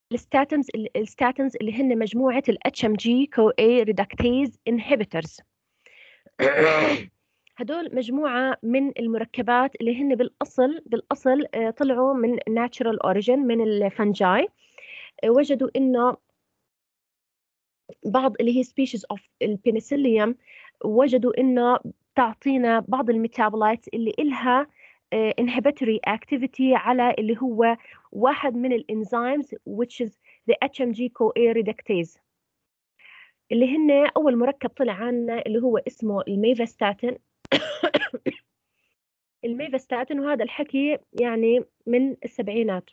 الستاتنز اللي هن مجموعة ال HMG-CoA reductase inhibitors. هدول مجموعة من المركبات اللي هن بالأصل طلعوا من natural origin من الفنجاي. وجدوا إنه بعض اللي هي species of البنسليوم وجدوا إنه تعطينا بعض الميتابولايتس اللي إلها inhibitory activity على اللي هو واحد من الانزيمز which is the HMG-CoA reductase، اللي هن أول مركب طلع عنا اللي هو اسمه الميفاستاتين. الميفاستاتين، وهذا الحكي يعني من السبعينات.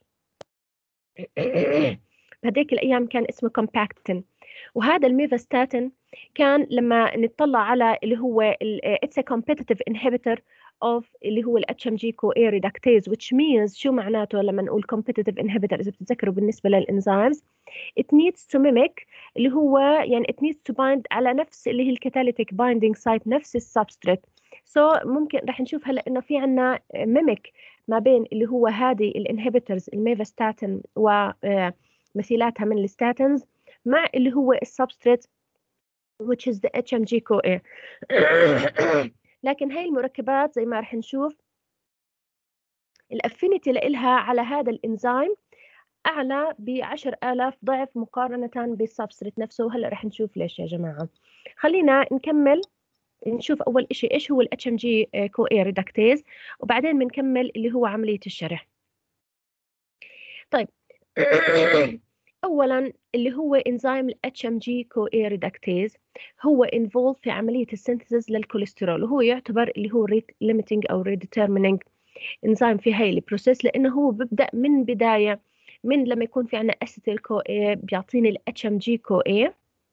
بهديك الأيام كان اسمه كومباكتين. وهذا الميفاستاتين كان لما نطلع على اللي هو it's a competitive inhibitor of اللي هو ال HMG-CoA reductase which means شو معناته لما نقول competitive inhibitor؟ إذا بتتذكروا بالنسبة للإنزيمز it needs to mimic اللي هو يعني it needs to bind على نفس اللي هي الكاتاليتيك binding site، نفس السبستريت. ممكن رح نشوف هلا إنه في عنا mimic ما بين اللي هو هذه الانهبيتورز الميفاستاتين ومثيلاتها من الستاتنز مع اللي هو السبستريت which is the HMG-CoA. لكن هاي المركبات زي ما رح نشوف الافينيتي لإلها على هذا الانزيم أعلى ب10,000 ضعف مقارنة بالسبستريت نفسه، وهلأ رح نشوف ليش يا جماعة. خلينا نكمل نشوف أول إشي إيش هو ال HMG-CoA reductase، وبعدين بنكمل اللي هو عملية الشرح. طيب أولاً اللي هو إنزيم ال HMG-CoA reductase هو involved في عملية السينثيسيس للكوليسترول، وهو يعتبر اللي هو rate limiting أو rate determining إنزيم في هاي البروسيس، لأنه هو ببدأ من بداية من لما يكون في عنا أسيتيل CoA بيعطيني ال HMG-CoA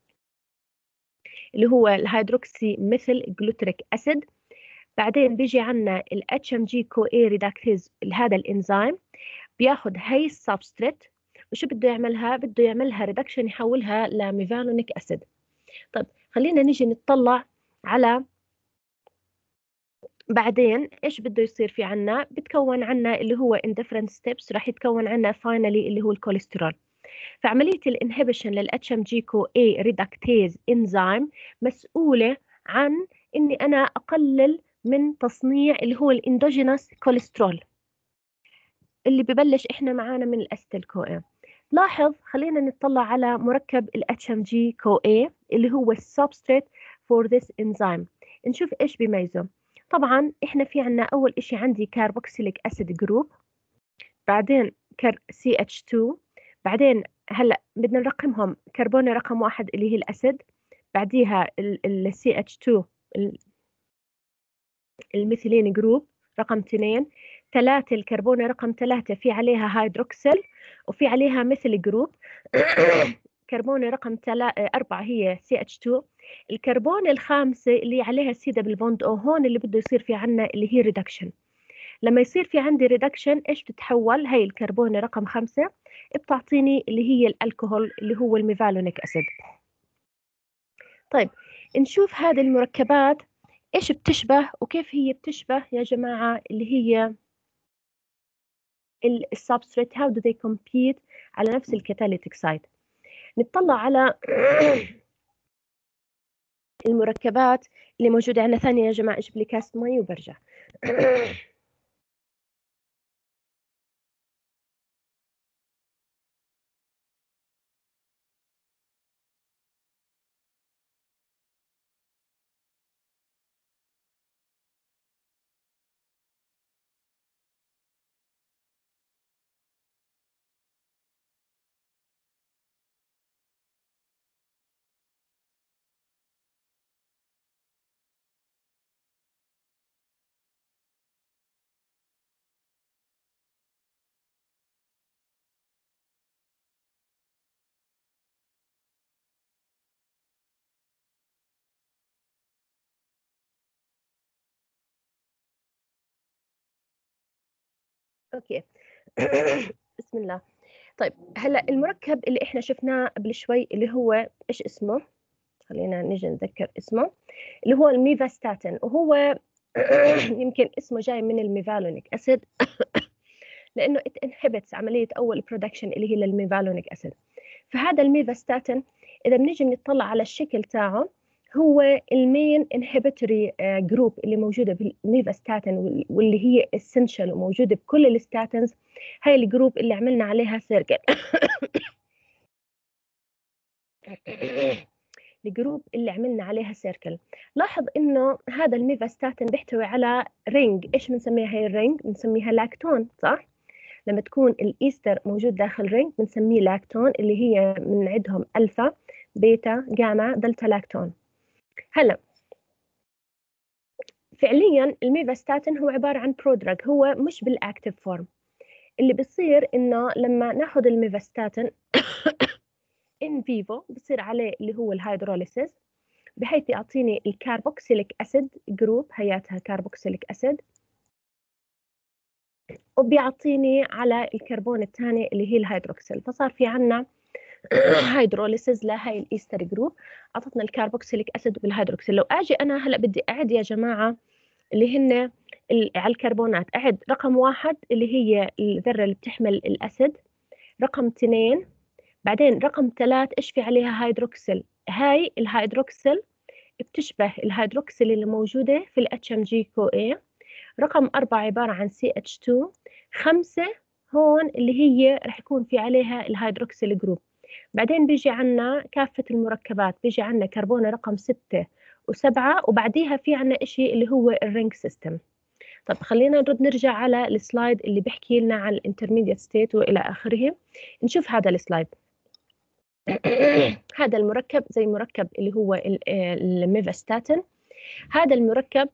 اللي هو الهيدروكسي مثل جلوتريك أسيد. بعدين بيجي عنا ال HMG-CoA reductase هذا الإنزيم بياخد هاي السبستريت، وشو بده يعملها؟ بده يعملها ريدكشن يحولها لميفالونيك أسيد. طيب خلينا نيجي نطلع على بعدين إيش بده يصير في عنا. بتكون عنا اللي هو in different steps راح يتكون عنا finally اللي هو الكوليسترول. فعملية الانهبيشن لل HMG-CoA reductase enzyme مسؤولة عن إني أنا أقلل من تصنيع اللي هو الاندوجينوس كوليسترول اللي ببلش إحنا معانا من الأسيتيل CoA. لاحظ خلينا نطلع على مركب ال HMG-CoA اللي هو السبستريت for this enzyme، نشوف إيش بيميزه. طبعا إحنا في عنا أول إشي عندي كاربوكسيليك أسيد جروب، بعدين CH2، بعدين هلا بدنا نرقمهم. كربونة رقم 1 اللي هي الأسيد، بعديها ال CH2 الميثيلين جروب رقم 2، 3 الكربونة رقم 3 في عليها هيدروكسيل وفي عليها مثل جروب. كربونة رقم 4 هي CH2. الكربونة الخامسة اللي عليها سي دبل بوند او، هون اللي بده يصير في عنا اللي هي ريدكشن. لما يصير في عندي ريدكشن ايش بتتحول؟ هي الكربونة رقم 5 بتعطيني اللي هي الالكوهول اللي هو الميفالونيك اسيد. طيب نشوف هذه المركبات ايش بتشبه وكيف هي بتشبه يا جماعة اللي هي السبستريت. how do they compete على نفس الكاتاليتيك سايت. نطلع على المركبات اللي موجودة عندنا. ثانية يا جماعة اجيب لي كاس مي وبرجع. اوكي. بسم الله. طيب هلا المركب اللي احنا شفناه قبل شوي اللي هو ايش اسمه؟ خلينا نيجي نتذكر اسمه، اللي هو الميفاستاتين، وهو يمكن اسمه جاي من الميفالونيك اسيد. لانه it inhibits عمليه اول برودكشن اللي هي للميفالونيك اسيد. فهذا الميفاستاتين اذا بنيجي بنطلع على الشكل تاعه هو المين انهبيتوري جروب اللي موجوده بالميفاستاتين واللي هي اسينشال وموجوده بكل الستاتينز. هاي الجروب اللي عملنا عليها سيركل الجروب اللي عملنا عليها سيركل. لاحظ انه هذا الميفاستاتين بيحتوي على رينج. ايش بنسميها هي الرينج؟ بنسميها لاكتون، صح؟ لما تكون الايستر موجود داخل رينج بنسميه لاكتون، اللي هي بنعدهم الفا بيتا جاما دلتا لاكتون. هلا فعليا الميفاستاتين هو عباره عن برودراج، هو مش بالاكتيف فورم. اللي بصير انه لما ناخذ الميفاستاتين ان فيفو بصير عليه اللي هو الهيدروليسيس، بحيث يعطيني الكاربوكسيليك اسيد جروب، هياتها كاربوكسيليك اسيد، وبيعطيني على الكربون الثاني اللي هي الهيدروكسيل. فصار في عنا هيدروليسيز لهي الايستر جروب، اعطتنا الكاربوكسيليك اسيد والهيدروكسيل. لو اجي انا هلا بدي اعد يا جماعه اللي هن على الكربونات، اعد رقم 1 اللي هي الذره اللي بتحمل الاسيد، رقم 2 بعدين رقم 3 ايش في عليها هيدروكسيل، هاي الهيدروكسيل بتشبه الهيدروكسيل اللي موجوده في الاتش ام جي كو اي، رقم 4 عباره عن سي اتش 2، 5 هون اللي هي رح يكون في عليها الهيدروكسيل جروب. بعدين بيجي عنا كافة المركبات، بيجي عنا كربونة رقم 6 و7، وبعديها في عنا إشي اللي هو الرينج سيستم. طب خلينا نرجع على السلايد اللي بيحكي لنا عن الانترميديت ستيت وإلى آخره. نشوف هذا السلايد. هذا المركب زي مركب اللي هو الميفاستاتين. هذا المركب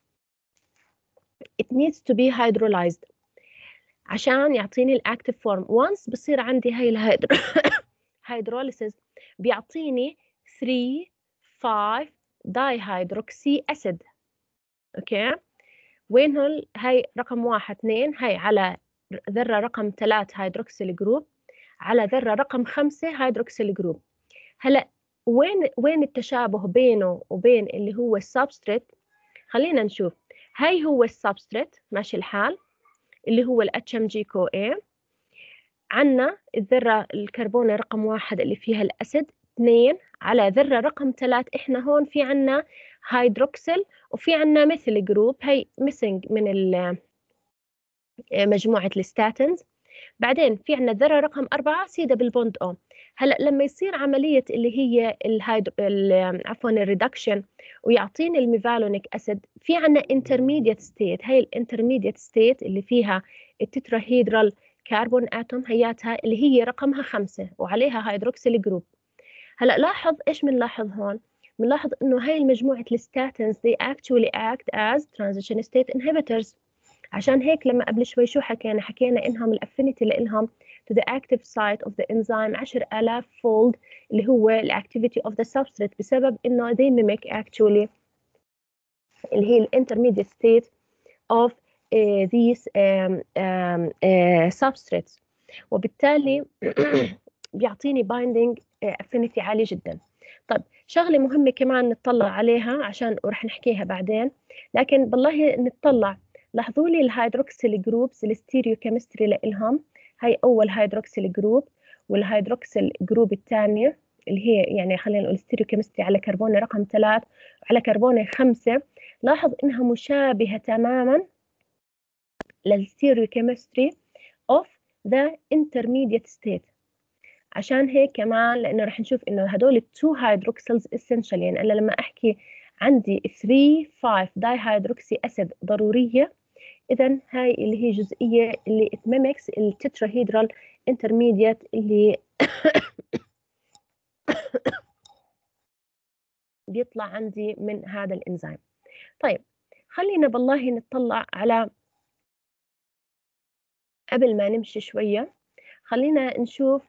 it needs to be hydrolyzed عشان يعطيني الاكتيف فورم. وانس بصير عندي هاي الهيدروليسيس بيعطيني 3 5 داي هيدروكسي اسيد. اوكي، وين هاي رقم 1 2 هاي على ذره رقم 3 هيدروكسيل جروب، على ذره رقم 5 هيدروكسيل جروب. هلا وين التشابه بينه وبين اللي هو السبستريت؟ خلينا نشوف. هاي هو السبستريت ماشي الحال اللي هو ال HMG CoA. عنا الذرة الكربونة رقم 1 اللي فيها الأسيد 2 على ذرة رقم 3. إحنا هون في عنا هيدروكسيل وفي عنا مثل جروب، هي ميسنج من مجموعة الستاتنز. بعدين في عنا ذرة رقم 4 سيدة بالبوند أو. هلا لما يصير عملية اللي هي عفوا الريدكشن ويعطيني الميفالونيك أسيد، في عنا intermediate state. هاي الانترميديت ستيت اللي فيها التتراهيدرال كربون اتوم هياتها اللي هي رقمها 5 وعليها هيدروكسيل جروب. هلا لاحظ ايش بنلاحظ هون؟ بنلاحظ انه هاي المجموعة الستاتنز they actually act as transition state inhibitors. عشان هيك لما قبل شوي شو حكينا انهم الافينيتي لإلهم to the active site of the enzyme 10,000 fold اللي هو الاكتيفيتي of the substrate، بسبب انه they mimic actually اللي هي intermediate state of these substrates، وبالتالي بيعطيني binding affinity عالي جدا. طيب شغلة مهمة كمان نطلع عليها عشان ورح نحكيها بعدين، لكن بالله نطلع. لاحظوا لي الهيدروكسيل جروبس الستيريوكيمستري لإلهم. هاي أول هيدروكسيل جروب، والهيدروكسيل جروب الثانية اللي هي يعني خلينا نقول ستيريوكيمستري على كربونة رقم 3 وعلى كربونة 5. لاحظ إنها مشابهة تماما للستيريوكيمستري of the intermediate state. عشان هيك كمان لأنه رح نشوف إنه هدول التو هيدروكسيلز essential، يعني أنا لما أحكي عندي 3 5 داي هيدروكسي أسيد ضرورية، إذا هاي اللي هي جزئية اللي it mimics التتراهيدرال intermediate اللي بيطلع عندي من هذا الإنزيم. طيب خلينا بالله نطلع على، قبل ما نمشي شوية خلينا نشوف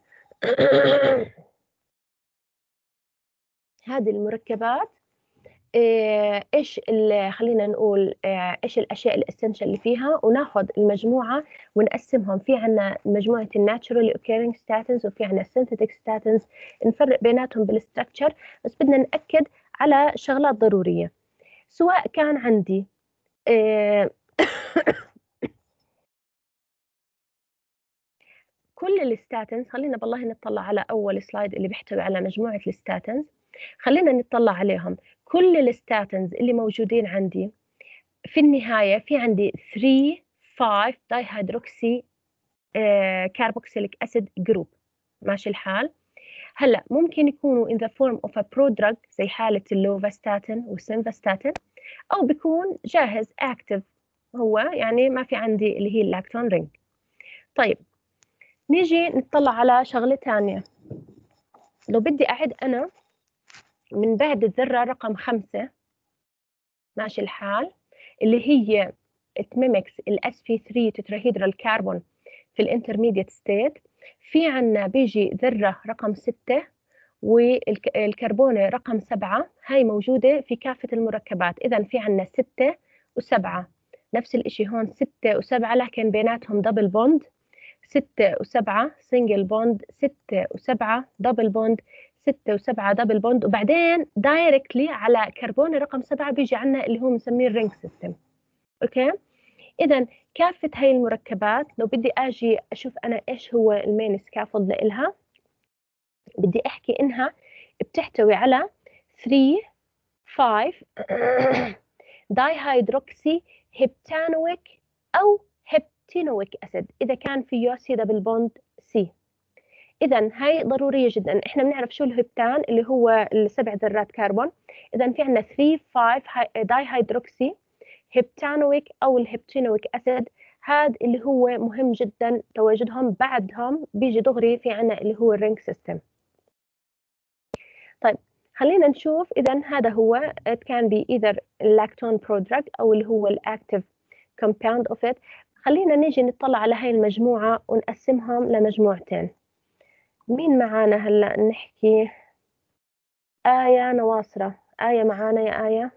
هذه المركبات ايش خلينا نقول ايش الاشياء الاسنشال اللي فيها، وناخذ المجموعه ونقسمهم. في عندنا مجموعه الناتشورالي اوكيرينج ستاتنز وفي عندنا السينثيتيك ستاتنز، نفرق بيناتهم بالستركتشر. بس بدنا ناكد على شغلات ضروريه. سواء كان عندي كل الستاتنز، خلينا بالله نطلع على أول سلايد اللي بيحتوي على مجموعة الستاتنز، خلينا نطلع عليهم. كل الستاتنز اللي موجودين عندي في النهاية في عندي 3,5 دايهيدروكسي كاربوكسيليك أسيد جروب. ماشي الحال؟ هلا ممكن يكونوا in the form of a prodrug زي حالة اللوفاستاتين والسيمفاستاتين، أو بيكون جاهز active، هو يعني ما في عندي اللي هي اللاكتون رينج. طيب نيجي نطلع على شغلة ثانية. لو بدي أعد أنا من بعد الذرة رقم 5، ماشي الحال، اللي هي تميمكس ال sp3 تتراهيدرال كربون في الانترميديت ستيت، في عنا بيجي ذرة رقم 6 والكربونة رقم 7، هاي موجودة في كافة المركبات. إذا في عنا 6 و7، نفس الإشي هون 6 و7 لكن بيناتهم دبل بوند، 6 و7 سنجل بوند، 6 و7 دبل بوند، 6 و7 دبل بوند، وبعدين دايركتلي على كربون رقم 7 بيجي عنا اللي هو بنسميه الرينج سيستم. اوكي، اذا كافه هاي المركبات لو بدي اجي اشوف انا ايش هو المين سكافولد لإلها، بدي احكي انها بتحتوي على 3 5 دايهيدروكسي هيبتانويك او هيبتينويك اسيد اذا كان فيه سي دبل بوند سي. اذا هاي ضروريه جدا. احنا بنعرف شو الهبتان اللي هو السبع ذرات كربون. اذا في عندنا 3 5 دايهيدروكسي هيبتانويك او الهيبتينويك اسيد، هذا اللي هو مهم جدا تواجدهم. بعدهم بيجي دغري في عندنا اللي هو الرينج سيستم. طيب خلينا نشوف. اذا هذا هو it can be either lactone prodrug او اللي هو الاكتيف compound of it. خلينا نيجي نطلع على هاي المجموعه ونقسمهم لمجموعتين. مين معانا هلا نحكي؟ آية نواصرة. آية معانا يا آية؟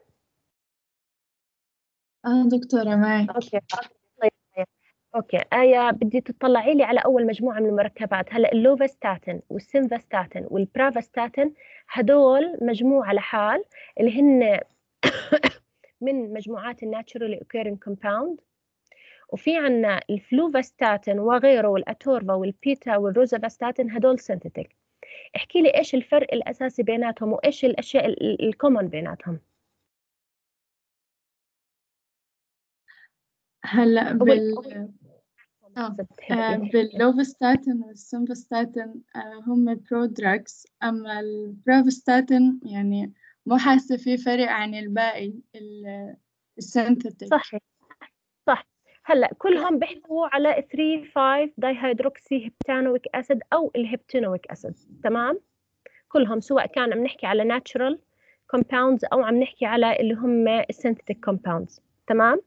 دكتورة معي. أوكي طيب آية. أوكي آية، بدي تطلعي لي على أول مجموعة من المركبات. هلا اللوفاستاتين والسيمفاستاتين والبرافاستاتين هدول مجموعة لحال، اللي هن من مجموعات الناتشورال occurring compound. وفي عنا الفلوفاستاتين وغيره والأتورفا والبيتا والروزافاستاتين هدول سينثيتيك. احكي لي ايش الفرق الاساسي بيناتهم وايش الاشياء الكومن بيناتهم. هلا بتحبي باللوفستاتين والسمفستاتين هم برودراكس، أما البرافستاتين يعني مو حاسة في فرق عن الباقي السنتيتيك. صح صح. هلا كلهم بيحتووا على 3 5 دايهيدروكسي هيبتانويك اسيد او الهيبتينويك اسيد. تمام، كلهم سواء كان عم نحكي على ناتشرال كومباوندز او عم نحكي على اللي هم السينثيتيك كومباوندز. تمام.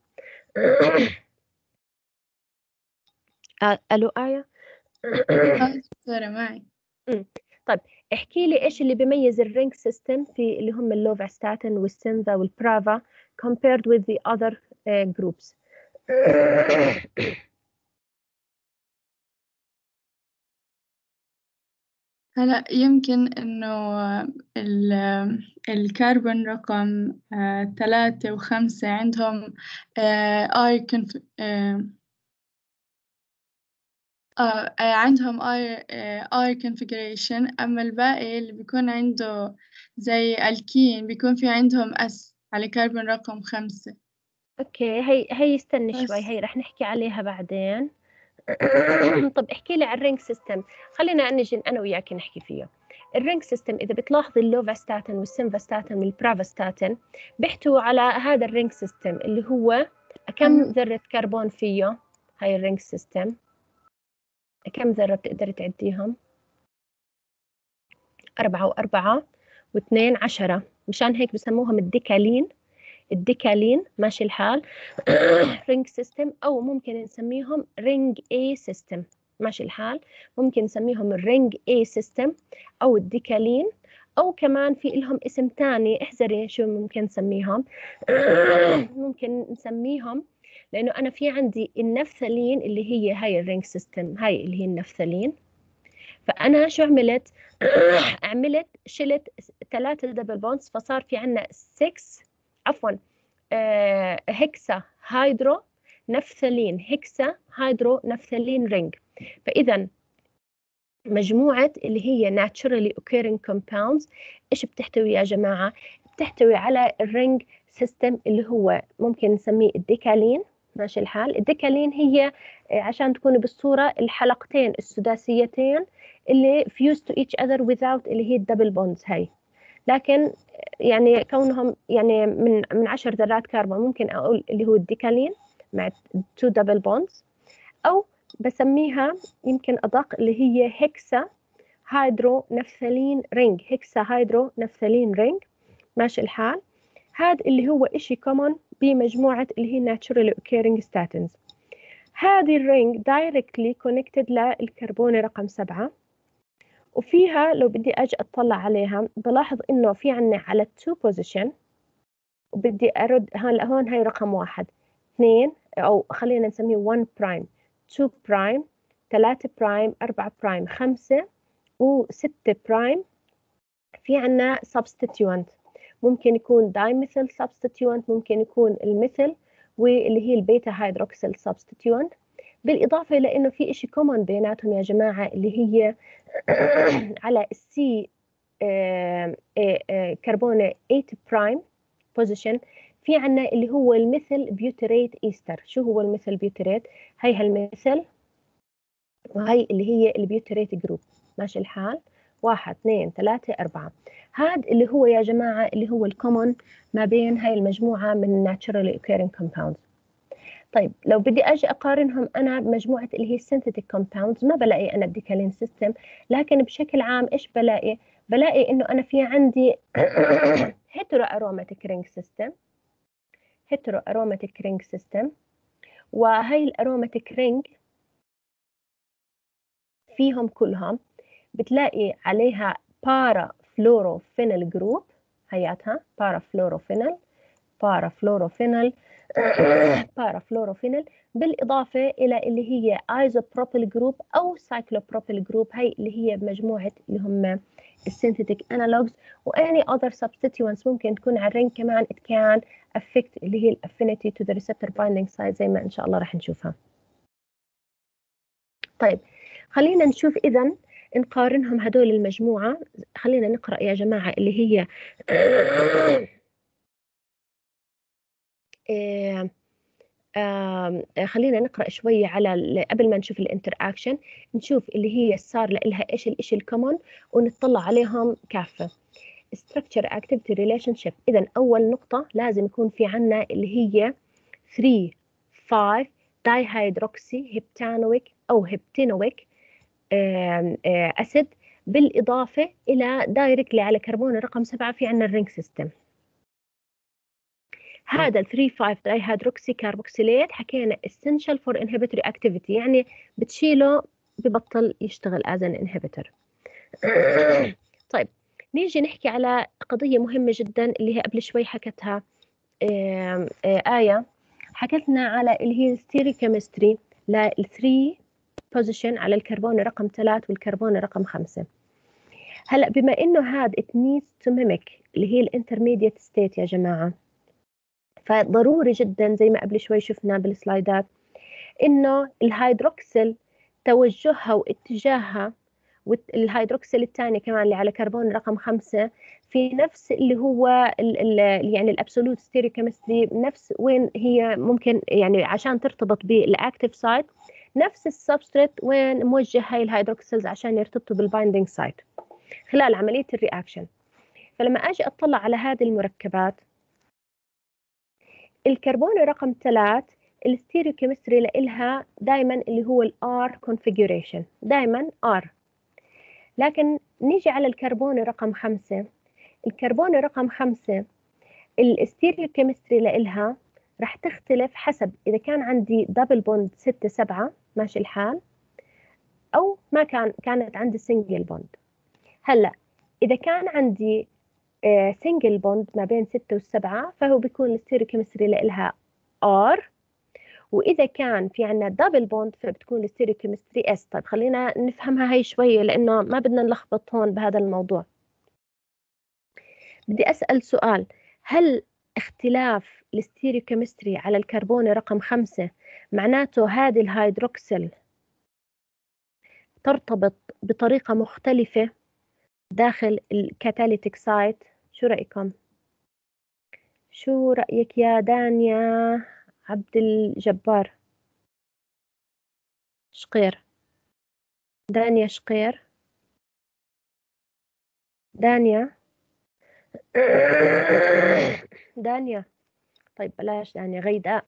الو آية؟ دكتورة معي. طيب احكي لي ايش اللي بيميز الرينج سيستم في اللي هم اللوفاستاتين والسينفا والبرافا compared with the other groups. هلا يمكن إنه الكربون رقم 3 و5 عندهم اي عندهم اي configuration، أما الباقي اللي بيكون عنده زي الكين بيكون في عندهم اس على كربون رقم 5. اوكي هي استني بس شوي، هي رح نحكي عليها بعدين. طب احكي لي عن الرينج سيستم. خلينا نجي انا وياك نحكي فيه. الرينج سيستم اذا بتلاحظي اللوفاستاتين والسيمفاستاتين والبرافاستاتين بيحتووا على هذا الرينج سيستم اللي هو كم ذرة كربون فيه. هاي الرينج سيستم كم ذرة بتقدري تعديهم؟ 4 و4 و2 10، مشان هيك بسموهم الديكالين. الديكالين ماشي الحال. رينج سيستم، او ممكن نسميهم رينج اي سيستم. ماشي الحال، ممكن نسميهم الرينج اي سيستم او الديكالين، او كمان في لهم اسم تاني. احذري شو ممكن نسميهم. ممكن نسميهم، لانه انا في عندي النفثلين اللي هي هاي الرينج سيستم، هاي اللي هي النفثلين. فانا شو عملت؟ عملت شلت 3 دبل بونز، فصار في عندنا 6 عفوا هكسا هيدرو نفثلين، هكسا هيدرو نفثلين رينج. فإذا مجموعة اللي هي naturally occurring compounds. إيش بتحتوي يا جماعة؟ بتحتوي على الرينج سيستم اللي هو ممكن نسميه الديكالين. ماشي الحال. الديكالين هي عشان تكون بالصورة الحلقتين السداسيتين اللي fused to each other without اللي هي الدبل بوندز هاي. لكن يعني كونهم يعني من 10 ذرات كربون ممكن أقول اللي هو الديكالين مع 2 دبل بوندز، أو بسميها يمكن أدق اللي هي هيكسا هيدرو نفثالين رينج. هيكسا هيدرو نفثالين رينج. ماشي الحال. هذا اللي هو إشي common بمجموعة اللي هي naturally occurring statins. هذه الرينج directly connected للكربون رقم 7، وفيها لو بدي أجي أطلع عليها بلاحظ إنه في عنا على 2 position، وبدي أرد هلا هون هاي رقم 1 2 أو خلينا نسميه 1 برايم 2 برايم 3 برايم 4 برايم 5 و6 برايم. في عنا substituent ممكن يكون دايميثيل substituent، ممكن يكون الميثيل واللي هي البيتا هيدروكسيل substituent. بالإضافة إلى إنه في إشي common بيناتهم يا جماعة اللي هي على السي كربونة 8 برايم بوزيشن في عنا اللي هو الميثيل بيوتريت إيستر. شو هو الميثيل بيوتريت؟ هي هالميثيل وهي اللي هي البيوتريت جروب. ماشي الحال. 1 2 3 4. هذا اللي هو يا جماعة اللي هو الكومن ما بين هاي المجموعة من naturally occurring compounds. طيب لو بدي أجي أقارنهم أنا بمجموعة اللي هي synthetic compounds ما بلاقي أنا الديكالين سيستم، لكن بشكل عام إيش بلاقي؟ بلاقي إنه أنا في عندي hetero aromatic ring system. hetero aromatic ring system، وهي الأروماتيك رينج فيهم كلهم بتلاقي عليها بارا فلوروفينل جروب. هياتها بارا فلوروفينل بارا فلوروفينل بارا فلوروفينل، بالإضافة إلى اللي هي ايزوبروبيل جروب أو سايكلوبروبيل جروب. هي اللي هي بمجموعة اللي هم السينثيتيك انالوجز. واني other substituents ممكن تكون على الرينج كمان it can affect اللي هي الافينيتي to the receptor binding site زي ما إن شاء الله راح نشوفها. طيب خلينا نشوف إذا نقارنهم هدول المجموعة. خلينا نقرأ يا جماعة اللي هي خلينا نقرأ شوية على قبل ما نشوف الانتر اكشن، نشوف اللي هي صار لها ايش الاشي الكومون ونطلع عليهم كافة. structure activity relationship. إذا أول نقطة لازم يكون في عنا اللي هي 3 5 dihydroxy heptanoic أو heptanoic أسيد، بالإضافة إلى دايركتلي على كربون رقم 7 في عنا الرينج سيستم. هذا ال 3,5 دايهيدروكسي كاربوكسيليت حكينا essential for inhibitory activity، يعني بتشيله ببطل يشتغل as an inhibitor. طيب نيجي نحكي على قضية مهمة جدا اللي هي قبل شوي حكتها آية، حكتنا على اللي هي ستيريوكيمستري لل3 position على الكربون رقم 3 والكربون رقم 5. هلا بما انه هذا it needs to mimic اللي هي الانترميديت ستيت يا جماعة، فضروري جدا زي ما قبل شوي شفنا بالسلايدات انه الهيدروكسيل توجهها واتجاهها والهيدروكسيل الثاني كمان اللي على كربون رقم 5 في نفس اللي هو يعني الابسولوت ستيريوكيمستري، نفس وين هي ممكن يعني عشان ترتبط بالاكتيف سايت، نفس السبستريت وين موجه هاي الهيدروكسيلز عشان يرتبطوا بالبايندينج سايت خلال عملية الرياكشن. فلما اجي اطلع على هذه المركبات، الكربون رقم 3 الستيريوكيمستري لإلها دائما اللي هو الار كونفيجوريشن، دائما ار. لكن نيجي على الكربون رقم 5، الكربون رقم 5 الستيريوكيمستري لإلها راح تختلف حسب إذا كان عندي دبل بوند 6 7 ماشي الحال، أو ما كانت عندي سنجل بوند. هلا إذا كان عندي سنجل بوند ما بين 6 و7 فهو بيكون الستيريوكيمستري لإلها R، وإذا كان في عنا دبل بوند فبتكون الستيريوكيمستري S. طيب خلينا نفهمها هاي شوية لأنه ما بدنا نلخبط هون بهذا الموضوع. بدي أسأل سؤال، هل اختلاف الستيريوكيمستري على الكربون رقم 5 معناته هذه الهيدروكسيل ترتبط بطريقة مختلفة داخل الكاتاليتيك سايت. شو رأيكم؟ شو رأيك يا دانيا عبد الجبار شقير؟ دانيا شقير، دانيا دانيا. طيب بلاش دانيا، غيداء.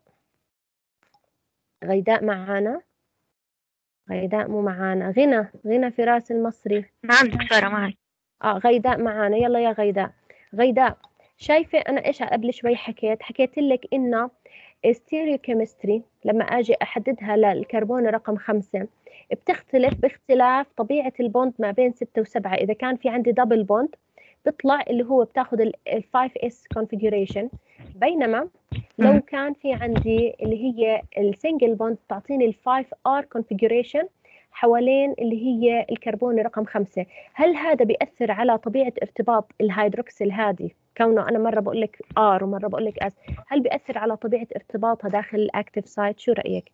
غيداء معانا؟ غيداء مو معانا. غنى فراس المصري. نعم دكتورة معي. غيداء معانا. يلا يا غيداء. غيداء، شايفة أنا إيش قبل شوي حكيت لك إنه ستيريوكيمستري لما أجي أحددها للكربون رقم 5 بتختلف باختلاف طبيعة البوند ما بين 6 و7. إذا كان في عندي دبل بوند بيطلع اللي هو بتاخد ال 5S configuration، بينما لو كان في عندي اللي هي السنجل بوند تعطيني ال 5R configuration حوالين اللي هي الكربون رقم 5. هل هذا بيأثر على طبيعة ارتباط الهيدروكسيل هذه، كونه أنا مرة بقول لك R ومرة بقول لك S، هل بيأثر على طبيعة ارتباطها داخل الأكتيف سايت؟ شو رأيك؟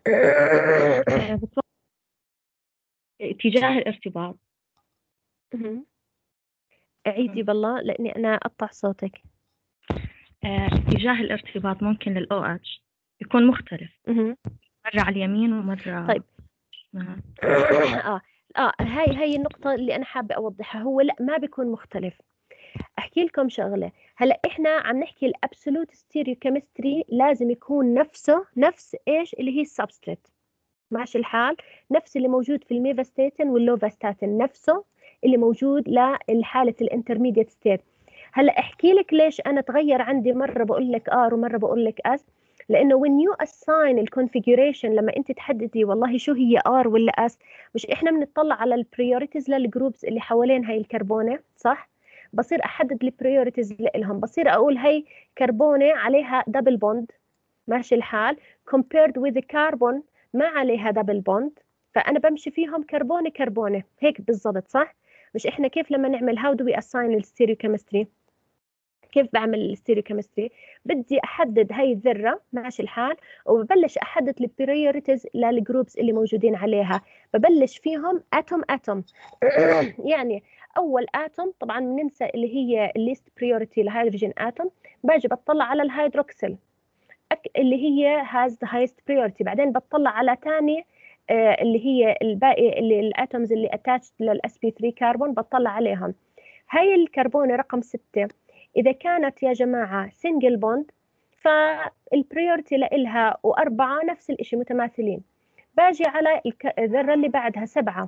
اتجاه الارتباط. عيدي بالله لأني أنا أقطع صوتك. اتجاه الارتباط ممكن للOH يكون مختلف، مرة على اليمين ومرة. طيب هاي النقطة اللي أنا حابة أوضحها. هو لا، ما بيكون مختلف. أحكي لكم شغلة. هلا إحنا عم نحكي الأبسولوت ستيريوكيمستري لازم يكون نفس إيش اللي هي السبستريت، ماشي الحال، نفس اللي موجود في الميفاستاتين واللوفاستاتين، نفسه اللي موجود لحالة الانترميديت ستيت. هلا احكي لك ليش انا تغير عندي، مرة بقول لك R ومرة بقول لك S. لانه when you assign الكونفيجريشن، لما انت تحددي والله شو هي R ولا S، مش احنا بنطلع على البريوريتيز للجروبس اللي حوالين هاي الكربونة، صح؟ بصير احدد البريوريتيز لهم، بصير اقول هي كربونة عليها دبل بوند، ماشي الحال، compared with the carbon ما عليها دبل بوند، فأنا بمشي فيهم كربونة كربونة، هيك بالضبط صح؟ مش إحنا كيف لما نعمل how do we assign الستيريوكيمستري؟ كيف بعمل الستيريوكيمستري؟ بدي أحدد هاي الذرة، ماشي الحال، وببلش أحدد البريوريتيز للجروبس اللي موجودين عليها، ببلش فيهم أتوم أتوم. يعني أول أتوم طبعا بننسى اللي هي الليست بريوريتي لهيدروجين أتوم، باجي بطلع على الهيدروكسيل اللي هي has the highest priority، بعدين بتطلع على تاني اللي هي الباقي اللي الاتومز اللي attached للsp3 كربون بتطلع عليهم. هاي الكربونة رقم 6 إذا كانت يا جماعة single bond فالبريورتي لإلها و4 نفس الإشي متماثلين. باجي على الذرة اللي بعدها 7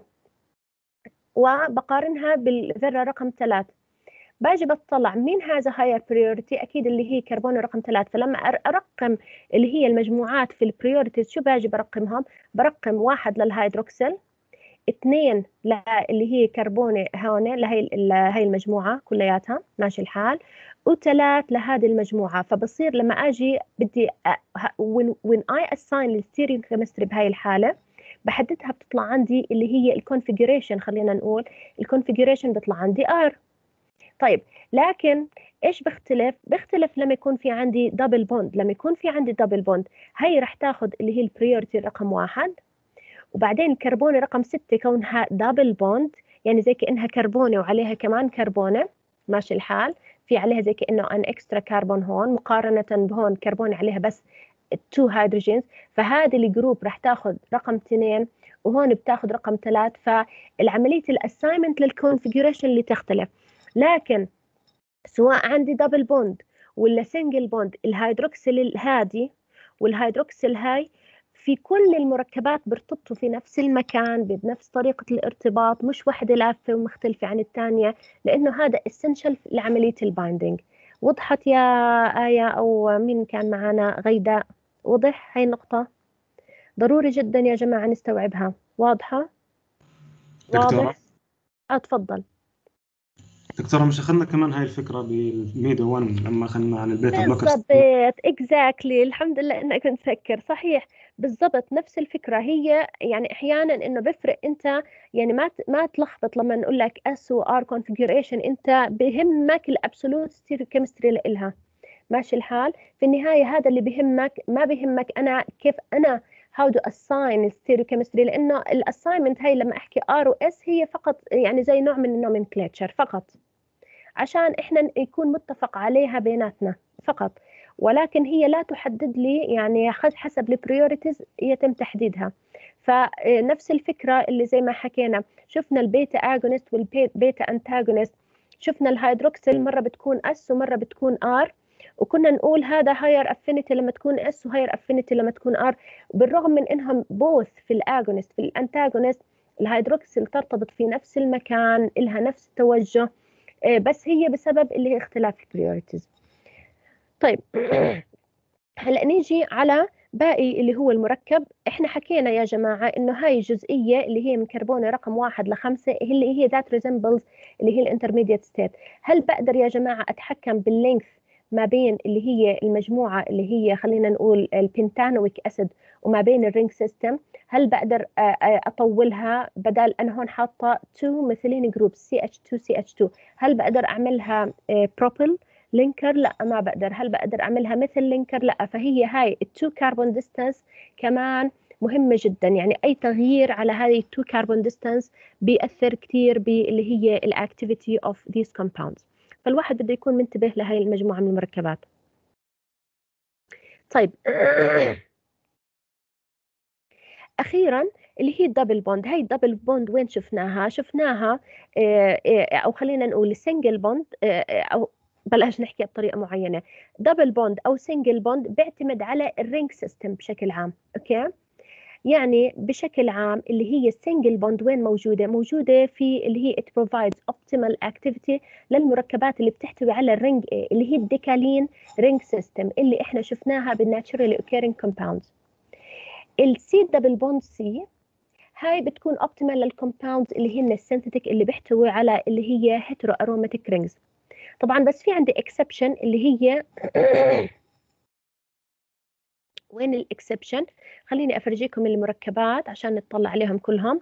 وبقارنها بالذرة رقم 3، باجي بطلع مين هذا هاير بريورتي، اكيد اللي هي كربون رقم 3. فلما ارقم اللي هي المجموعات في البريورتيز شو باجي برقمهم؟ برقم 1 للهيدروكسيل، 2 اللي هي كربونه هون لهي المجموعه كلياتها، ماشي الحال، و3 لهذه المجموعه. فبصير لما اجي بدي when I assign الستيريوكيمستري بهاي الحاله بحددها، بتطلع عندي اللي هي الكونفيجريشن، خلينا نقول الكونفيجريشن بيطلع عندي R. طيب لكن ايش بيختلف لما يكون في عندي دبل بوند. لما يكون في عندي دبل بوند هي رح تاخذ اللي هي البريورتي رقم 1، وبعدين الكربونه رقم 6 كونها دبل بوند يعني زي كأنها كربونه وعليها كمان كربونه، ماشي الحال، في عليها زي كأنه ان اكسترا كربون هون، مقارنه بهون كربونه عليها بس 2 هيدروجينز، فهذه الجروب رح تاخذ رقم 2 وهون بتاخذ رقم 3. فالعمليه الاساينمنت للكونفيجريشن اللي تختلف. لكن سواء عندي دبل بوند ولا سنجل بوند، الهيدروكسيل الهادي والهيدروكسيل هاي في كل المركبات بيرتبطوا في نفس المكان بنفس طريقة الارتباط، مش واحدة لافة ومختلفة عن الثانية، لأنه هذا essential لعملية البايندينج. وضحت يا آية أو مين كان معنا؟ غيداء، وضح هاي النقطة؟ ضروري جدا يا جماعة نستوعبها. واضحة؟ واضح؟ تفضل دكتورة. مش أخذنا كمان هاي الفكرة بالميدو 1 لما أخذنا عن البيتا بلوكرز؟ بالضبط، اكزاكتلي، الحمد لله انك كنت تفكر صحيح، بالضبط نفس الفكره هي. يعني احيانا انه بفرق، انت يعني ما تلخبط لما نقول لك اس وار كونفيجريشن، انت بهمك الابسولوت ستيريوكيمستري لإلها، ماشي الحال. في النهايه هذا اللي بهمك، ما بهمك انا كيف انا how to assign stereochemistry، لانه الاساينمنت هي لما احكي R و S هي فقط يعني زي نوع من النومنكلاتشر فقط، عشان احنا يكون متفق عليها بيناتنا فقط، ولكن هي لا تحدد لي يعني حسب البريوريتيز يتم تحديدها. فنفس الفكرة اللي زي ما حكينا، شفنا البيتا اجونست والبيتا انتاجونست، شفنا الهيدروكسيل مرة بتكون S ومرة بتكون R، وكنا نقول هذا هاير افينيتي لما تكون S وهاير افينيتي لما تكون R، بالرغم من انهم بوث في الاجونست في الانتاجونست الهيدروكسيل ترتبط في نفس المكان، لها نفس التوجه، بس هي بسبب اللي هي اختلاف البريوريتيز. طيب هلا نيجي على باقي اللي هو المركب. احنا حكينا يا جماعة انه هاي الجزئية اللي هي من كربون رقم 1 ل 5 اللي هي that resembles اللي هي الانترميديت ستيت. هل بقدر يا جماعة اتحكم باللينث ما بين اللي هي المجموعة اللي هي خلينا نقول البنتانويك اسيد وما بين الرينج سيستم؟ هل بقدر اطولها بدل انا هون حاطة 2 ميثيلين جروب CH2CH2، هل بقدر اعملها بروبل لينكر؟ لا ما بقدر. هل بقدر اعملها مثل لينكر؟ لا. فهي هاي التو كاربون ديستانس كمان مهمة جدا، يعني اي تغيير على هذه التو كاربون ديستانس بيأثر كثير باللي هي الاكتيفيتي اوف ذيس كومباوندز، فالواحد بده يكون منتبه لهي المجموعة من المركبات. طيب اخيرا اللي هي الدبل بوند. هاي الدبل بوند وين شفناها؟ شفناها او خلينا نقول السنجل بوند، او بلاش نحكي بطريقه معينه، دبل بوند او سنجل بوند بيعتمد على الرينج سيستم بشكل عام. اوكي، يعني بشكل عام اللي هي السنجل بوند وين موجوده؟ موجوده في اللي هي it provides optimal activity للمركبات اللي بتحتوي على الرينج A اللي هي الديكالين رينج سيستم اللي احنا شفناها بالناتشرالي occurring compounds. السي دبل بوند سي هاي بتكون اوبتيمال للكومباوندز اللي هن السينثيتيك اللي بيحتوي على اللي هي هيترو اروماتيك رينجز. طبعا بس في عندي اكسبشن اللي هي وين الاكسبشن؟ خليني افرجيكم المركبات عشان نطلع عليهم كلهم.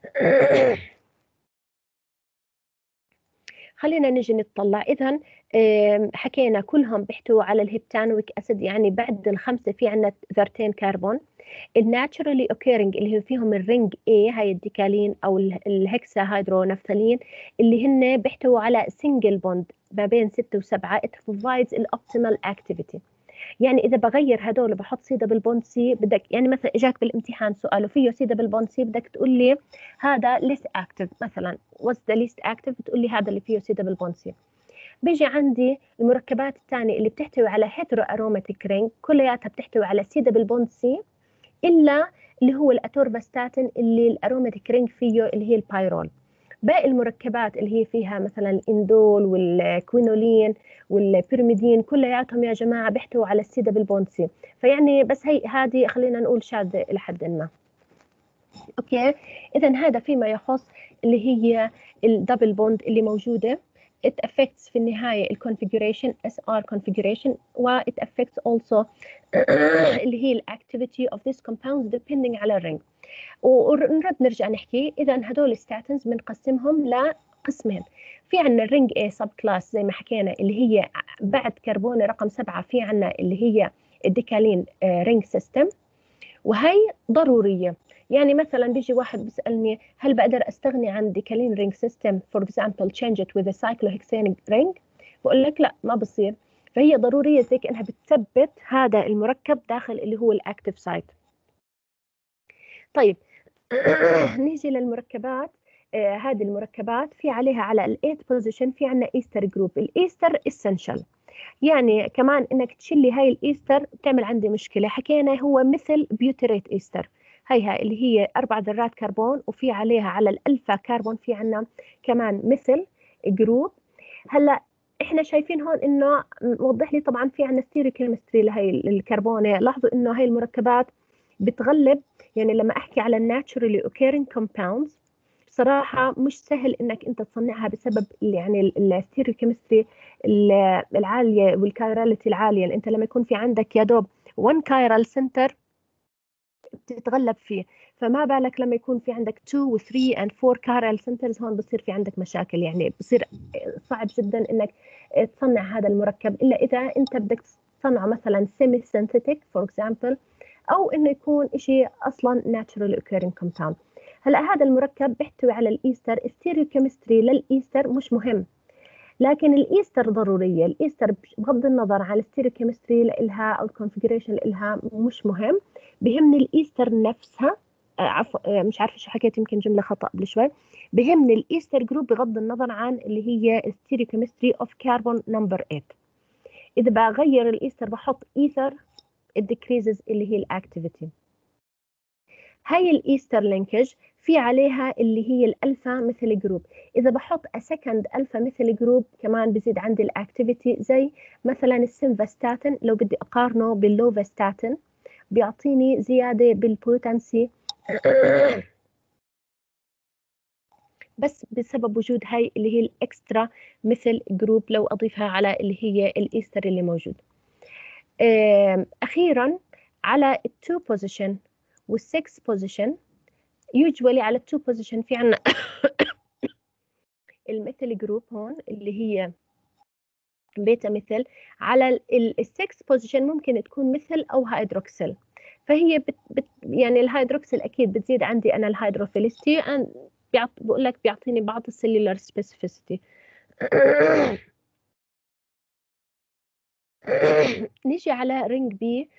خلينا نجي نطلع. اذا حكينا كلهم بيحتووا على الهيبتانويك اسيد، يعني بعد الخمسه في عندنا ذرتين كربون. الناتشرالي اوكيرنج اللي هو فيهم الرينج A هاي الديكالين او الهكسا هيدرونفثالين اللي هن بيحتووا على سنجل بوند ما بين 6 و7. it provides الاوبتيمال اكتيفيتي. يعني اذا بغير هدول بحط سي دبل بوند سي، بدك يعني مثلا اجاك بالامتحان سؤال وفيه سي دبل بوند سي، بدك تقول لي هذا ليس اكتف مثلا، what's the least active، بتقول لي هذا اللي فيه سي دبل بوند سي. بيجي عندي المركبات الثانيه اللي بتحتوي على هيترو اروماتيك رينج كلياتها بتحتوي على سي دبل بوند سي، الا اللي هو الاتورفاستاتين اللي الاروماتيك رينج فيه اللي هي البايرول. باقي المركبات اللي هي فيها مثلا الاندول والكوينولين والبيرميدين كلياتهم يا جماعه بيحتووا على السي دبل بوند سي، فيعني بس هي هذه خلينا نقول شاذه الى حد ما. اوكي، اذا هذا فيما يخص اللي هي الدبل بوند اللي موجوده. it affects في النهايه الكونفيجريشن SR configuration و it affects also اللي هي الاكتيفيتي of this compounds depending على الرينج. ونرد نرجع نحكي اذا هدول الستاتنز بنقسمهم لقسمين. في عندنا الرينج A سب كلاس زي ما حكينا اللي هي بعد كربون رقم 7 في عندنا اللي هي الديكالين رينج سيستم، وهي ضروريه. يعني مثلا بيجي واحد بيسالني هل بقدر استغني عن ديكالين رينج سيستم فور اكزامبل change it with a cyclohexane ring؟ بقول لك لا ما بصير. فهي ضروريه زي انها بتثبت هذا المركب داخل اللي هو الاكتيف سايت. طيب نيجي للمركبات. هذه المركبات في عليها على الايت بوزيشن في عندنا ايستر جروب. الايستر اسينشال، يعني كمان انك تشيلي هاي الايستر بتعمل عندي مشكله. حكينا هو مثل بيوتريت ايستر، هاي اللي هي 4 ذرات كربون وفي عليها على الالفا كربون في عندنا كمان مثل جروب. هلا احنا شايفين هون انه موضح لي طبعا في عندنا ستيريوكيمستري لهي الكربونه. لاحظوا انه هاي المركبات بتغلب، يعني لما احكي على الناتشرالي اوكيرنج كومباوندز بصراحه مش سهل انك انت تصنعها بسبب يعني الستيريوكيمستري العاليه والكايراليتي العاليه. يعني انت لما يكون في عندك يا دوب 1 كايرال سنتر بتتغلب فيه، فما بالك لما يكون في عندك 2 و 3 and 4 كايرال سنترز، هون بصير في عندك مشاكل. يعني بصير صعب جدا انك تصنع هذا المركب الا اذا انت بدك تصنعه مثلا سيمي سينثيتيك فور اكزامبل، او انه يكون شيء اصلا natural occurring compound. هلا هذا المركب بيحتوي على الايستر. الستيريوكيمستري للايستر مش مهم، لكن الايستر ضروريه. الايستر بغض النظر عن الستيريوكيمستري لها او الكونفيجريشن لها مش مهم، بهمني الايستر نفسها. مش عارفه شو حكيت، يمكن جمله خطا قبل شوي. بهمني الايستر جروب بغض النظر عن اللي هي الستيريوكيمستري اوف كربون نمبر 8. اذا بغير الايستر بحط ايثر الديكريزز اللي هي الاكتيفيتي. هاي الايستر لينكج في عليها اللي هي الالفا مثل جروب. اذا بحط سكند الفا مثل جروب كمان بزيد عندي الاكتيفيتي، زي مثلا السيمفاستاتين لو بدي اقارنه باللوفاستاتين بيعطيني زياده بالبوتنسي بس بسبب وجود هاي اللي هي الاكسترا مثل جروب لو اضيفها على اللي هي الايستر اللي موجود. اخيرا على التو بوزيشن والسكس بوزيشن، يوجوالي على التو بوزيشن في عنا الميثيل جروب هون اللي هي بيتا مثل. على السكس بوزيشن ممكن تكون مثل او هيدروكسيل، فهي يعني الهيدروكسيل اكيد بتزيد عندي انا الهيدروفيلستي، بقول لك بيعطيني بعض السيلولار سبيسيفيسيتي. نيجي على رينج بي.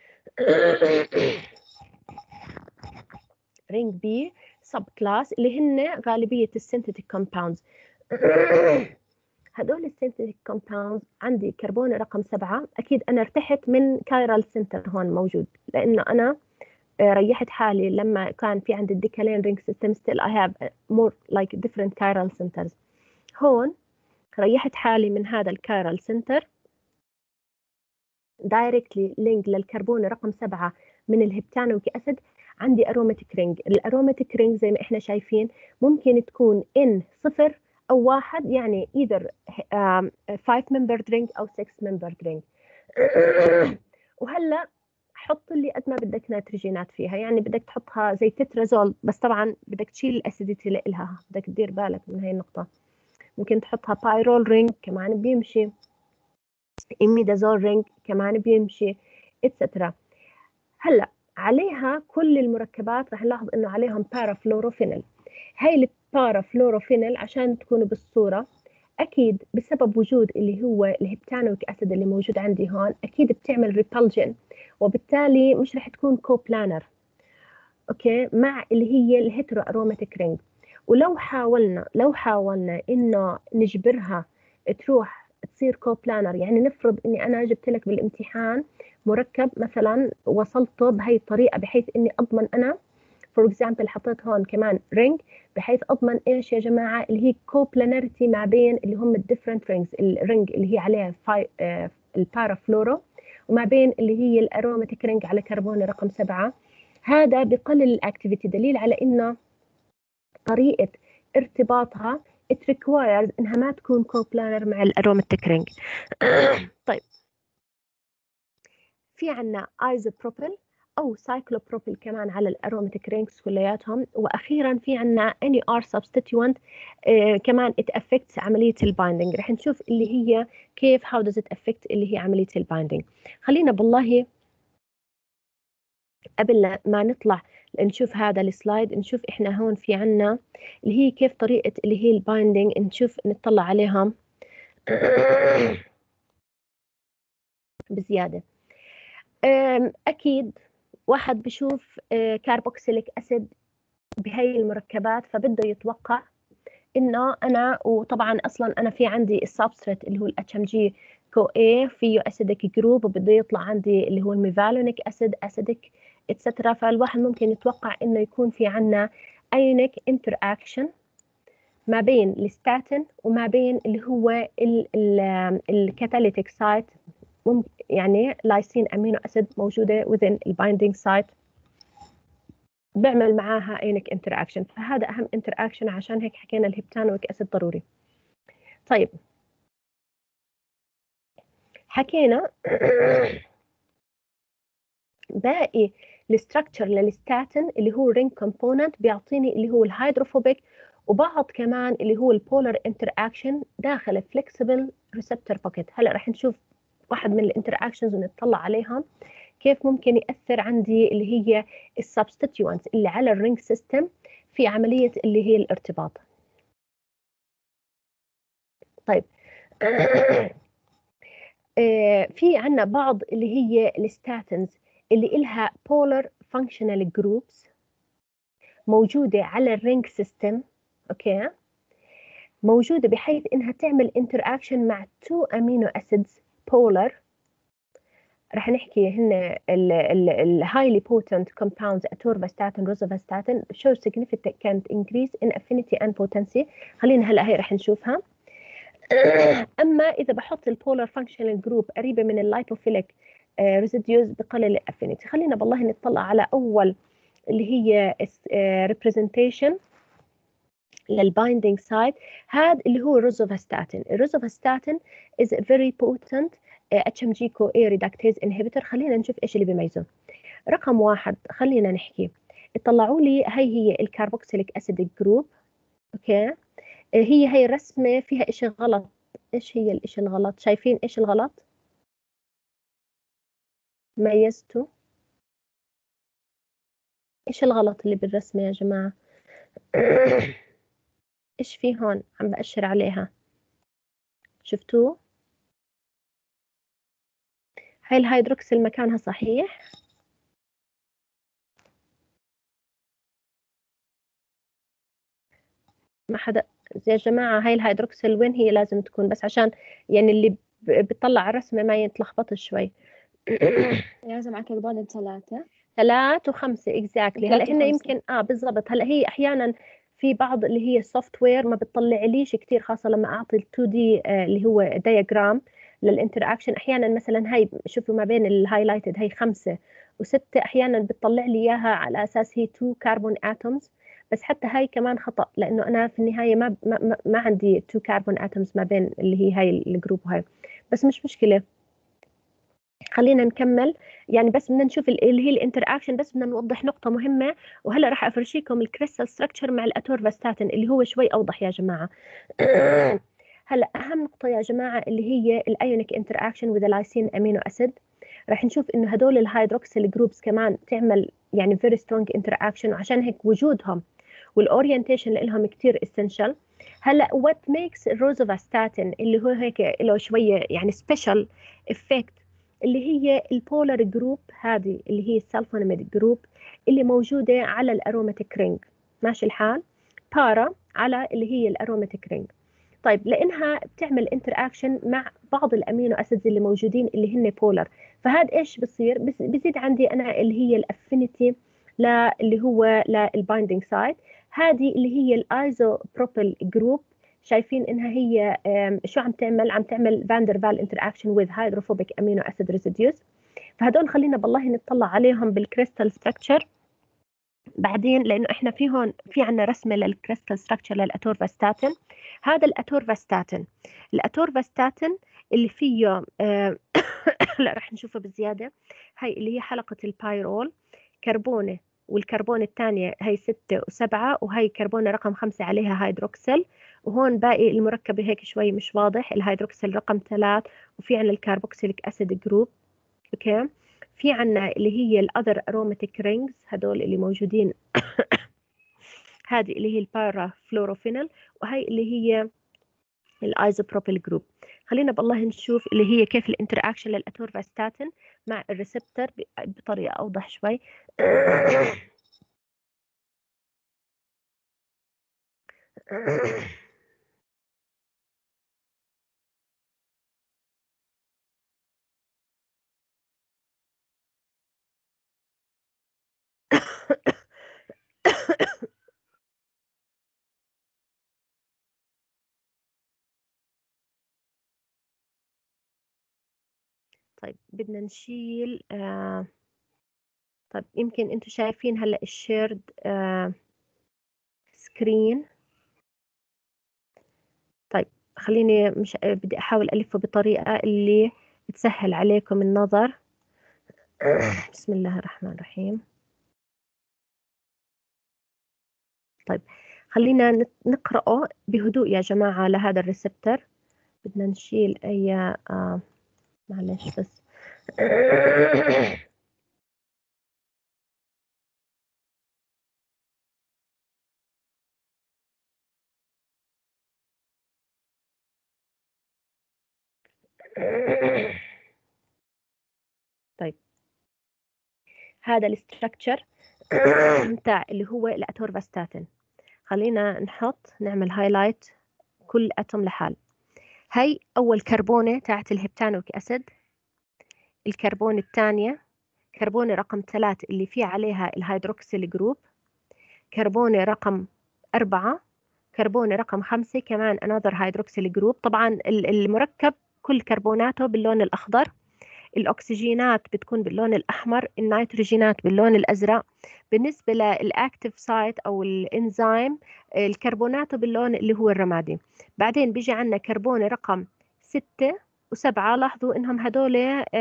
رينج بي سب كلاس اللي هن غالبيه السينثيتيك كومباوندز. هدول السينثيتيك كومباوندز عندي كربون رقم 7. اكيد انا ارتحت من كايرال سنتر هون موجود، لانه انا ريحت حالي لما كان في عندي الديكالين رينج سيستم. still I have more like different chiral centers. هون ريحت حالي من هذا الكايرال سنتر دايركتلي لينك للكربون رقم 7 من الهبتانويك اسيد. عندي اروماتيك رينج. الاروماتيك رينج زي ما احنا شايفين ممكن تكون ان 0 او 1، يعني either 5 membered ring او 6 membered ring. وهلا حط لي قد ما بدك نيتروجينات فيها، يعني بدك تحطها زي تترازول، بس طبعا بدك تشيل الاسيديتي لها، بدك تدير بالك من هاي النقطه. ممكن تحطها بايرول رينج كمان بيمشي، إميدازول رينج كمان بيمشي، اتسترا. هلا عليها كل المركبات رح نلاحظ انه عليهم بارافلوروفينيل. هاي البارافلوروفينيل عشان تكونوا بالصوره، اكيد بسبب وجود اللي هو الهبتانويك اسيد اللي موجود عندي هون، اكيد بتعمل ريبلجن، وبالتالي مش رح تكون كوبلانر اوكي مع اللي هي الهيترو اروماتيك رينج. ولو حاولنا انه نجبرها تروح تصير كوبلانر، يعني نفرض اني انا جبت لك بالامتحان مركب مثلا وصلته بهي الطريقه بحيث اني اضمن انا فور اكزامبل حطيت هون كمان رينج بحيث اضمن ايش يا جماعه اللي هي كوبلانرتي ما بين اللي هم الديفرنت رينجز، الرينج اللي هي عليها البارافلورو وما بين اللي هي الاروماتيك رينج على كربون رقم 7. هذا بقلل الاكتيفيتي، دليل على انه طريقه ارتباطها it requires انها ما تكون كوبلانر مع الاروماتيك رينج. طيب في عنا ايزوبروبيل او سايكلوبروبيل كمان على الاروماتيك رينجز كلياتهم. واخيرا في عنا NER substituent كمان it affects عمليه البايندينج. رح نشوف اللي هي كيف how does it affect اللي هي عمليه البايندينج. خلينا بالله قبل ما نطلع نشوف هذا السلايد نشوف احنا هون في عنا اللي هي كيف طريقه اللي هي البايندينج، نشوف نطلع عليها بزياده. اكيد واحد بشوف كاربوكسيليك اسيد بهي المركبات فبده يتوقع انه انا، وطبعا اصلا انا في عندي السبستريت اللي هو الاتش ام جي كو اي فيه اسيدك جروب، وبده يطلع عندي اللي هو الميفالونيك اسيد اسيدك اتسترا. فالواحد ممكن يتوقع انه يكون في عنا ايونيك انتر اكشن ما بين الستاتين وما بين اللي هو الكاتاليتيك سايت، يعني لايسين امينو اسيد موجوده within البايندينج سايت بيعمل معاها ايونيك انتر اكشن. فهذا اهم انتر اكشن، عشان هيك حكينا الهبتانويك اسيد ضروري. طيب حكينا باقي الستراكشر للستاتين اللي هو رينج كومبوننت بيعطيني اللي هو الهيدروفوبيك، وبعض كمان اللي هو البولار انتر اكشن داخل فليكسبل ريسبتور بوكيت. هلا رح نشوف واحد من الانتر اكشنز ونطلع عليها كيف ممكن يأثر عندي اللي هي السبستيتيوانتس اللي على الرينج سيستم في عملية اللي هي الارتباط. طيب في عنا بعض اللي هي الستاتنز اللي إلها polar functional groups موجودة على الرينج سيستم، أوكي، موجودة بحيث إنها تعمل interaction مع 2 amino acids polar. رح نحكي هن ال highly potent compounds atorvastatin rosuvastatin show significant increase in affinity and potency. خلينا هلا هي رح نشوفها. اما اذا بحط البولار فانكشنال جروب قريبه من اللايبوفيليك ريزيديوز بقلل الافينيتي. خلينا بالله نطلع على اول اللي هي ريبريزنتيشن للبايندينج سايت. هذا اللي هو الروزوفاستاتين. الروزوفاستاتين is a very potent HMG-CoA reductase inhibitor. خلينا نشوف ايش اللي بيميزه. رقم واحد خلينا نحكي، اطلعوا لي هي الكاربوكسيليك اسيد جروب، اوكي. هي الرسمة فيها إشي غلط. إيش هي الإشي الغلط؟ شايفين إيش الغلط؟ ميزتوا إيش الغلط اللي بالرسمة يا جماعة؟ إيش في هون عم بأشر عليها؟ شفتوه؟ هاي الهيدروكسيل مكانها صحيح؟ ما حدا يا جماعة، هاي الهيدروكسيل وين هي لازم تكون؟ بس عشان يعني اللي بيطلع على الرسمة ما يتلخبط شوي. لازم على كربون 3 و5 اكزاكتلي. هلا هن يمكن بالضبط. هلا هي احيانا في بعض اللي هي السوفت وير ما بتطلعليش كثير، خاصه لما اعطي ال 2 دي اللي هو دايجرام للانتر اكشن. احيانا مثلا هاي شوفوا ما بين الهايلايتد هي 5 و6 احيانا بتطلع لي اياها على اساس هي 2 كربون اتومز، بس حتى هاي كمان خطا، لانه انا في النهايه ما عندي 2 كربون اتومز ما بين اللي هي هاي الجروب وهاي، بس مش مشكله. خلينا نكمل. يعني بس بدنا نشوف اللي هي الانتر اكشن، بس بدنا نوضح نقطه مهمه. وهلا راح افرشيكم الكريستال ستراكشر مع الاتورفاستاتين اللي هو شوي اوضح يا جماعه. هلا اهم نقطه يا جماعه اللي هي الايونيك انتر اكشن وذ لايسين امينو اسيد. راح نشوف انه هدول الهيدروكسيل جروبس كمان تعمل يعني فيري سترونج انتر اكشن، وعشان هيك وجودهم والاورينتيشن لهم كثير اسينشال. هلا وات ميكس الروزوفاستاتين اللي هو هيك له شويه يعني سبيشال افكت اللي هي البولار جروب، هذه اللي هي السلفونيميد جروب اللي موجوده على الاروماتيك رينج، ماشي الحال، بارا على اللي هي الاروماتيك رينج. طيب لانها بتعمل انتر اكشن مع بعض الامينو اسيدز اللي موجودين اللي هن بولار، فهذا ايش بصير؟ بزيد عندي انا اللي هي الافينيتي اللي هو للبايندينج سايت. هذه اللي هي الايزوبروبيل جروب، شايفين انها هي شو عم تعمل؟ عم تعمل فاندر فال انتر اكشن وذ هيدروفوبيك امينو اسيد ريزيديوز. فهدول خلينا بالله نطلع عليهم بالكريستال ستراكشر بعدين، لانه احنا في هون في عندنا رسمه للكريستال ستراكشر للاتورفاستاتين. هذا الاتورفاستاتين اللي فيه لا رح نشوفه بزياده. هاي اللي هي حلقه البايرول كربونه، والكربون الثانيه هي 6 و7، وهي كربونه رقم 5 عليها هيدروكسيل، وهون باقي المركبه هيك شوي مش واضح. الهيدروكسيل رقم 3، وفي عندنا الكربوكسيليك اسيد جروب، اوكي. في عنا اللي هي الاذر اروماتيك رينجز، هدول اللي موجودين هذه اللي هي البارا فلوروفينول، وهي اللي هي الايزوبروبيل جروب. خلينا بالله نشوف اللي هي كيف الانتر اكشن للاتورفاستاتين مع الريسبتور بطريقه اوضح شوي. طيب بدنا نشيل طيب يمكن انتم شايفين هلا الشيرد سكرين. طيب خليني مش بدي احاول الفه بطريقه اللي تسهل عليكم النظر. بسم الله الرحمن الرحيم. طيب خلينا نقرأه بهدوء يا جماعة لهذا الريسبتر. بدنا نشيل أي معلش بس طيب هذا الاستراكشر بتاع اللي هو الاتورفاستاتين. خلينا نعمل هايلايت كل اتوم لحال. هي اول كربونه تاعت الهبتانويك اسيد، الكربون الثانيه كربونه رقم 3 اللي فيه عليها الهيدروكسيل جروب، كربونه رقم 4، كربونه رقم 5 كمان another هيدروكسيل جروب. طبعا المركب كل كربوناته باللون الاخضر، الأكسجينات بتكون باللون الأحمر، النيتروجينات باللون الأزرق. بالنسبة للأكتيف سايت أو الإنزيم الكربونات باللون اللي هو الرمادي. بعدين بيجي عندنا كربون رقم 6 و7. لاحظوا إنهم هدول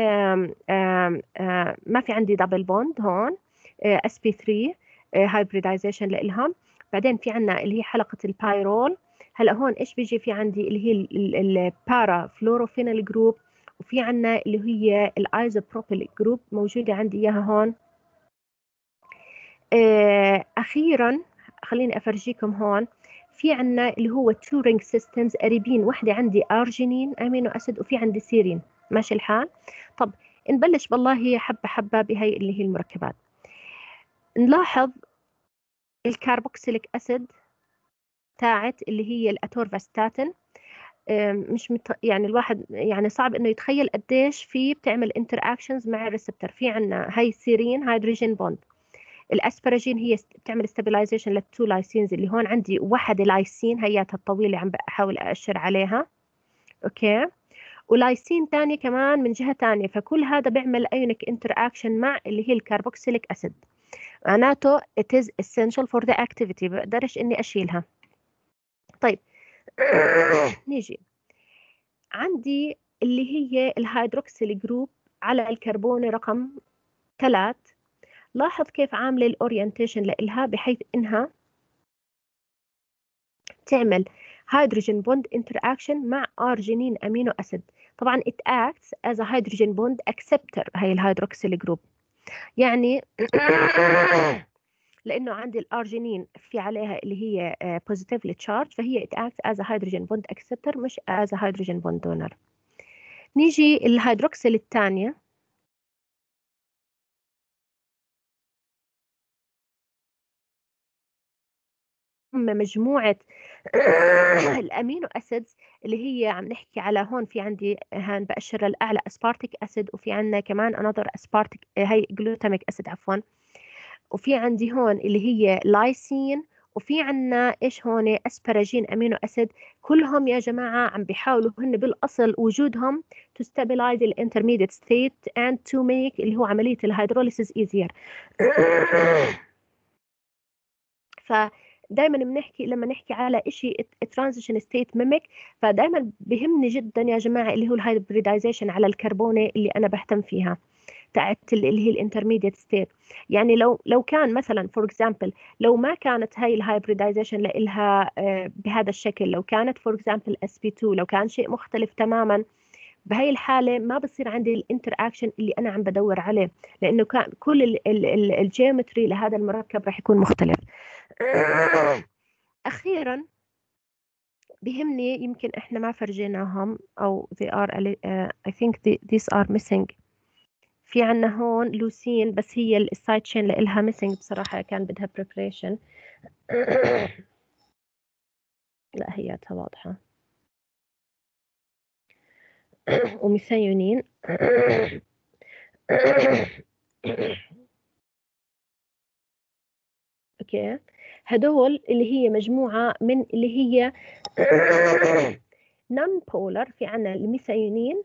ما في عندي دبل بوند هون، sp3 هايبريدايزيشن لإلهم. بعدين في عندنا اللي هي حلقة البايرول. هلا هون إيش بيجي في عندي اللي هي البارا فلوروفينال جروب، وفي عنا اللي هي الايزوبروبيل جروب موجودة عندي إياها هون. أخيرا خليني أفرجيكم هون في عنا اللي هو تو رينج سيستمز قريبين، واحدة عندي أرجينين أمينو أسيد وفي عندي سيرين. ماشي الحال؟ طب نبلش بالله هي حبة حبة بهي اللي هي المركبات. نلاحظ الكاربوكسيليك أسيد تاعت اللي هي الأتورفاستاتين. مش يعني الواحد يعني صعب انه يتخيل قديش في بتعمل انتر اكشنز مع الريسبتور. في عندنا هي سيرين هيدروجين بوند، الاسبراجين هي بتعمل ستابلايزيشن للتو لايسينز اللي هون عندي واحد لايسين هياتها الطويله عم بحاول اشر عليها. اوكي، ولايسين ثاني كمان من جهه ثانيه. فكل هذا بيعمل ايونيك انتر اكشن مع اللي هي الكربوكسيليك اسيد. معناته it is essential for the activity، بقدرش اني اشيلها. طيب نيجي عندي اللي هي الهيدروكسيل جروب على الكربون رقم 3. لاحظ كيف عامله الاورينتيشن لإلها، بحيث انها تعمل هيدروجين بوند انتر اكشن مع ارجينين امينو اسيد. طبعا it acts as a hydrogen bond acceptor هي الهيدروكسيل جروب. يعني لانه عندي الارجينين في عليها اللي هي positively charged، فهي it acts as a hydrogen bond acceptor مش as a hydrogen bond donor. نيجي الهيدروكسيل الثانية. هم مجموعة الأمينو أسيدز اللي هي عم نحكي على هون. في عندي هان بأشر الأعلى أسبارتيك أسيد، وفي عندنا كمان أنظر أسبارتيك هي جلوتاميك أسيد عفوا، وفي عندي هون اللي هي لايسين، وفي عندنا إيش هون أسبراجين أمينو أسيد. كلهم يا جماعة عم بيحاولوا هن بالأصل وجودهم to stabilize the intermediate state and to make اللي هو عملية الهيدروليسيس easier. فدايما بنحكي لما نحكي على شيء ترانزيشن ستيت ميميك، فدايما بهمني جدا يا جماعه اللي هو الهايبريدايزيشن على الكربونه اللي انا بهتم فيها تاعت اللي هي الانترميديت ستيت. يعني لو كان مثلا فور اكزامبل لو ما كانت هاي الهايبريدايزيشن لها بهذا الشكل، لو كانت فور اكزامبل sp2، لو كان شيء مختلف تماما، بهاي الحالة ما بصير عندي الانتر اكشن اللي أنا عم بدور عليه، لأنه كان كل الجيومتري لهذا المركب راح يكون مختلف. أخيرا بهمني، يمكن إحنا ما فرجيناهم أو they are I think these are missing. في عنا هون لوسين، بس هي السايد تشين لإلها missing بصراحة، كان بدها preparation. لا هياتها واضحة. وميثيونين. اوكي، هدول اللي هي مجموعة من اللي هي نون بولر. في عنا الميثيونين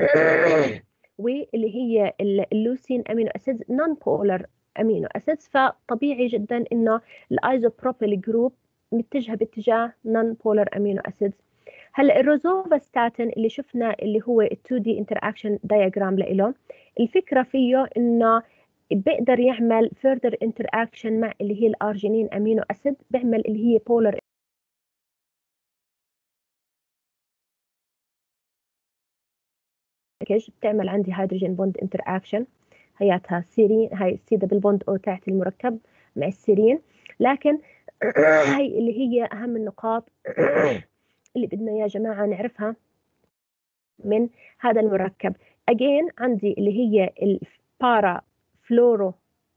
واللي هي اللوسين امينو اسيدز نون بولر امينو اسيدز. فطبيعي جدا انه الايزوبروبيل جروب متجهه باتجاه نون بولر امينو اسيدز. هلا الروزوفاستاتين اللي شفنا اللي هو ال 2D interaction diagram له، الفكره فيه انه بيقدر يعمل further interaction مع اللي هي الارجينين امينو اسيد، بيعمل اللي هي polar بتعمل عندي هيدروجين بوند interaction. هياتها سيرين، هاي سي دبل بوند او تاعت المركب مع السيرين. لكن هاي اللي هي اهم النقاط اللي بدنا يا جماعه نعرفها من هذا المركب. again عندي اللي هي البارا فلورو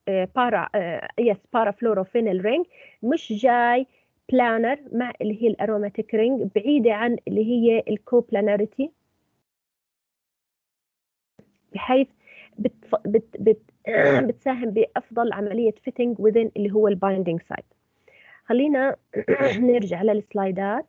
بارا فلوروفينيل رينج، مش جاي بلانر مع اللي هي الاروماتيك رينج، بعيدة عن اللي هي الكوبلاناريتي، بحيث بتساهم بأفضل عملية fitting within اللي هو البايندينج سايت. خلينا نرجع للسلايدات.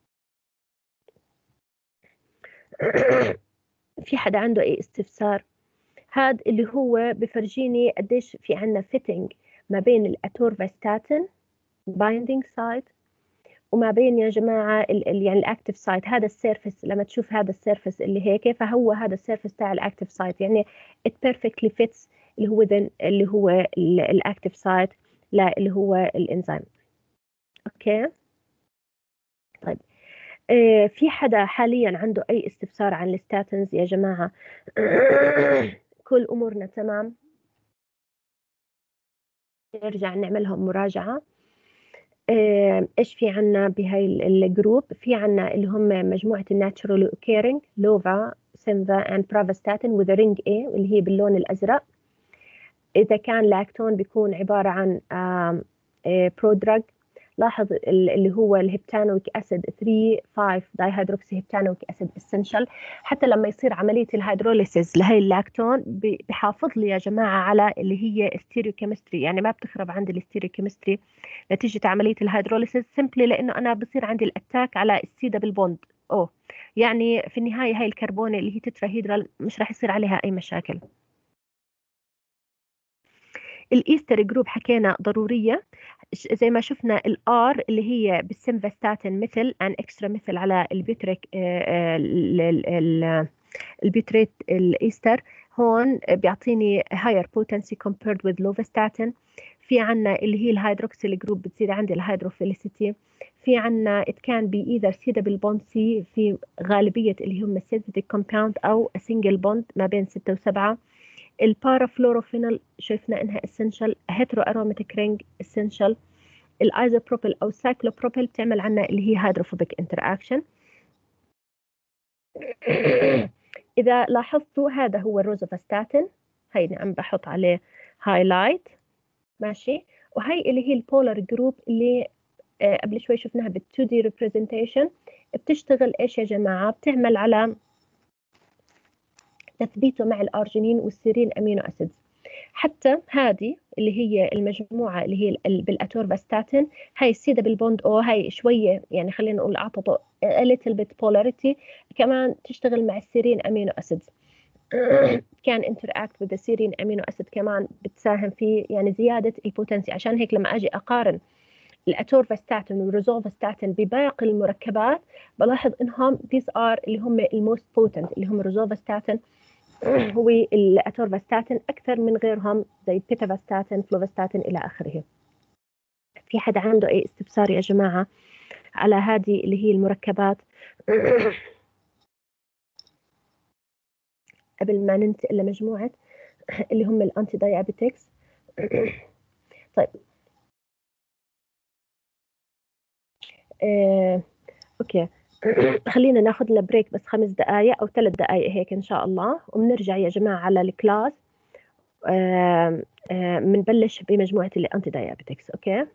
في حدا عنده أي استفسار؟ هذا اللي هو بفرجيني قديش في عنا fitting ما بين الاتورفاستاتين بايندينج سايت وما بين يا جماعة يعني الاكتف سايت. هذا السيرفس، لما تشوف هذا السيرفس اللي هيك، فهو هذا السيرفس تاع الاكتف سايت، يعني it perfectly fits اللي هو الاكتف سايت لا اللي هو الانزيم. اوكي طيب، في حدا حاليا عنده اي استفسار عن الستاتنز يا جماعة؟ كل امورنا تمام؟ نرجع نعملهم مراجعة. ايش في عنا بهاي الجروب؟ في عنا اللي هم مجموعة الناتشورال اوكيرنج لوفا سيمفا اند برافاستاتين وذ رينج اي اللي هي باللون الازرق. اذا كان لاكتون بيكون عبارة عن برودراج. لاحظ اللي هو الهبتانويك اسيد 3,5 دايهيدروكسي هبتانويك اسيد اسينشال. حتى لما يصير عمليه الهيدروليسيس لهي اللاكتون بحافظ لي يا جماعه على اللي هي ستيريوكيمستري، يعني ما بتخرب عندي الستيريوكيمستري نتيجه عمليه الهيدروليسيس، سمبلي لانه انا بصير عندي الاتاك على السيدا بالبوند. يعني في النهايه هاي الكربونه اللي هي تتراهيدرال مش راح يصير عليها اي مشاكل. الايستر جروب حكينا ضروريه، زي ما شفنا الار اللي هي بالسيمفاستاتين مثل ان اكسترا مثل على البيوتريك البيوتريت الايستر، هون بيعطيني هاير بوتنسي compared with لوفاستاتين. في عنا اللي هي الهيدروكسيل جروب بتصير عندي الهيدروفيليسيتي. في عنا it can be either suitable bond C في غالبية اللي هم synthetic compound أو a single bond ما بين 6 و7. البارافلوروفينول شفنا انها essential. هيترو اروماتيك رينج essential. الايزوبروبيل او السايكلوبروبيل بتعمل عنا اللي هي هيدروفوبيك انتراكشن. اذا لاحظتوا هذا هو الروزوفاستاتين، هيني عم بحط عليه هايلايت ماشي. وهي اللي هي البولار جروب اللي قبل شوي شفناها بال2 دي ريبريزنتيشن. بتشتغل ايش يا جماعه؟ بتعمل على تثبيته مع الارجينين والسيرين امينو اسيدز. حتى هذه اللي هي المجموعه اللي هي بالاتورفاستاتين، هاي السيده بالبوند او هاي شويه يعني خلينا نقول اعطته a little bit polarity، كمان تشتغل مع السيرين امينو اسيدز. كان interact with the serine amino acid كمان بتساهم في يعني زياده البوتنسي. عشان هيك لما اجي اقارن الاتورفاستاتين والروزوفاستاتين بباقي المركبات بلاحظ انهم these are اللي هم الموست بوتنت، اللي هم الروزوفاستاتين هو الاتورفاستاتين اكثر من غيرهم زي بيتافاستاتين فلوفاستاتين الى اخره. في حد عنده اي استفسار يا جماعه على هذه اللي هي المركبات قبل ما ننتقل لمجموعه اللي هم الانتي دايابيتكس؟ طيب اوكي خلينا ناخذ لنا بريك بس 5 دقائق او 3 دقائق هيك ان شاء الله، وبنرجع يا جماعه على الكلاس. بنبلش بمجموعه الانتي دايابيتكس. اوكي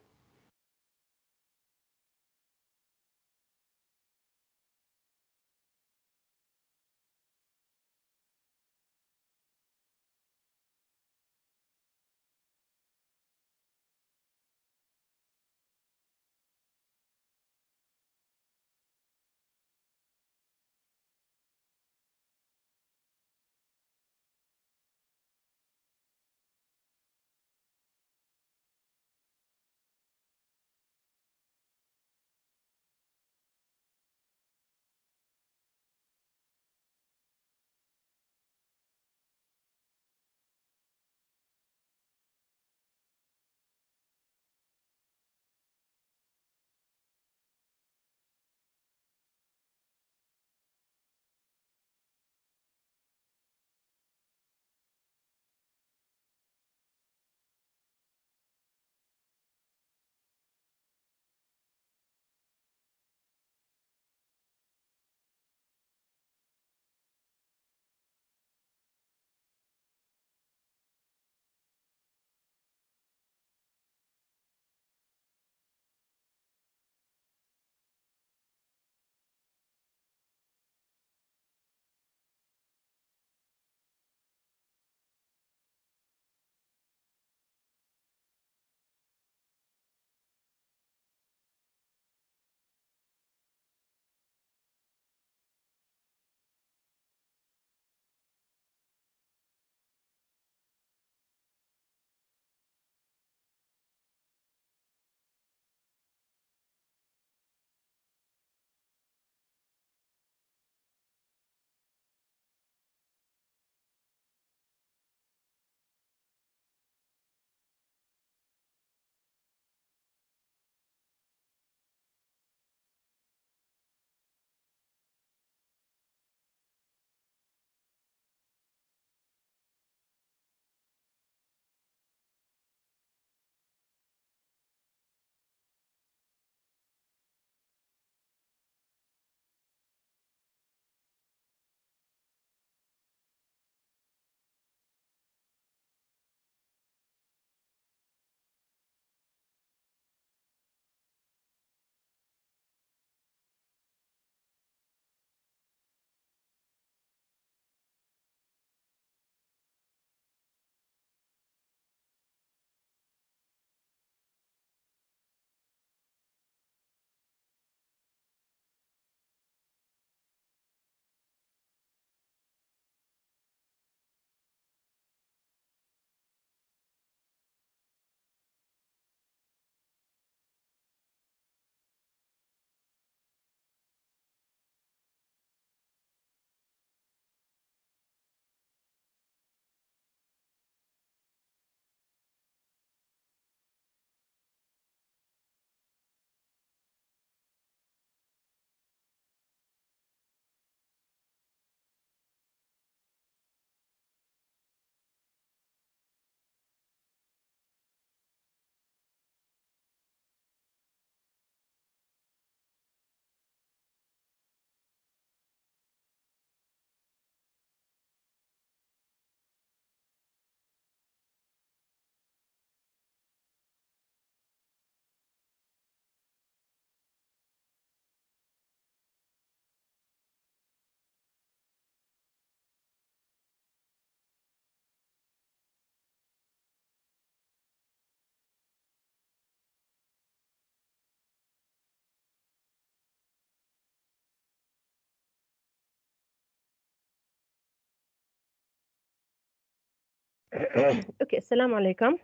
اوكي، السلام عليكم.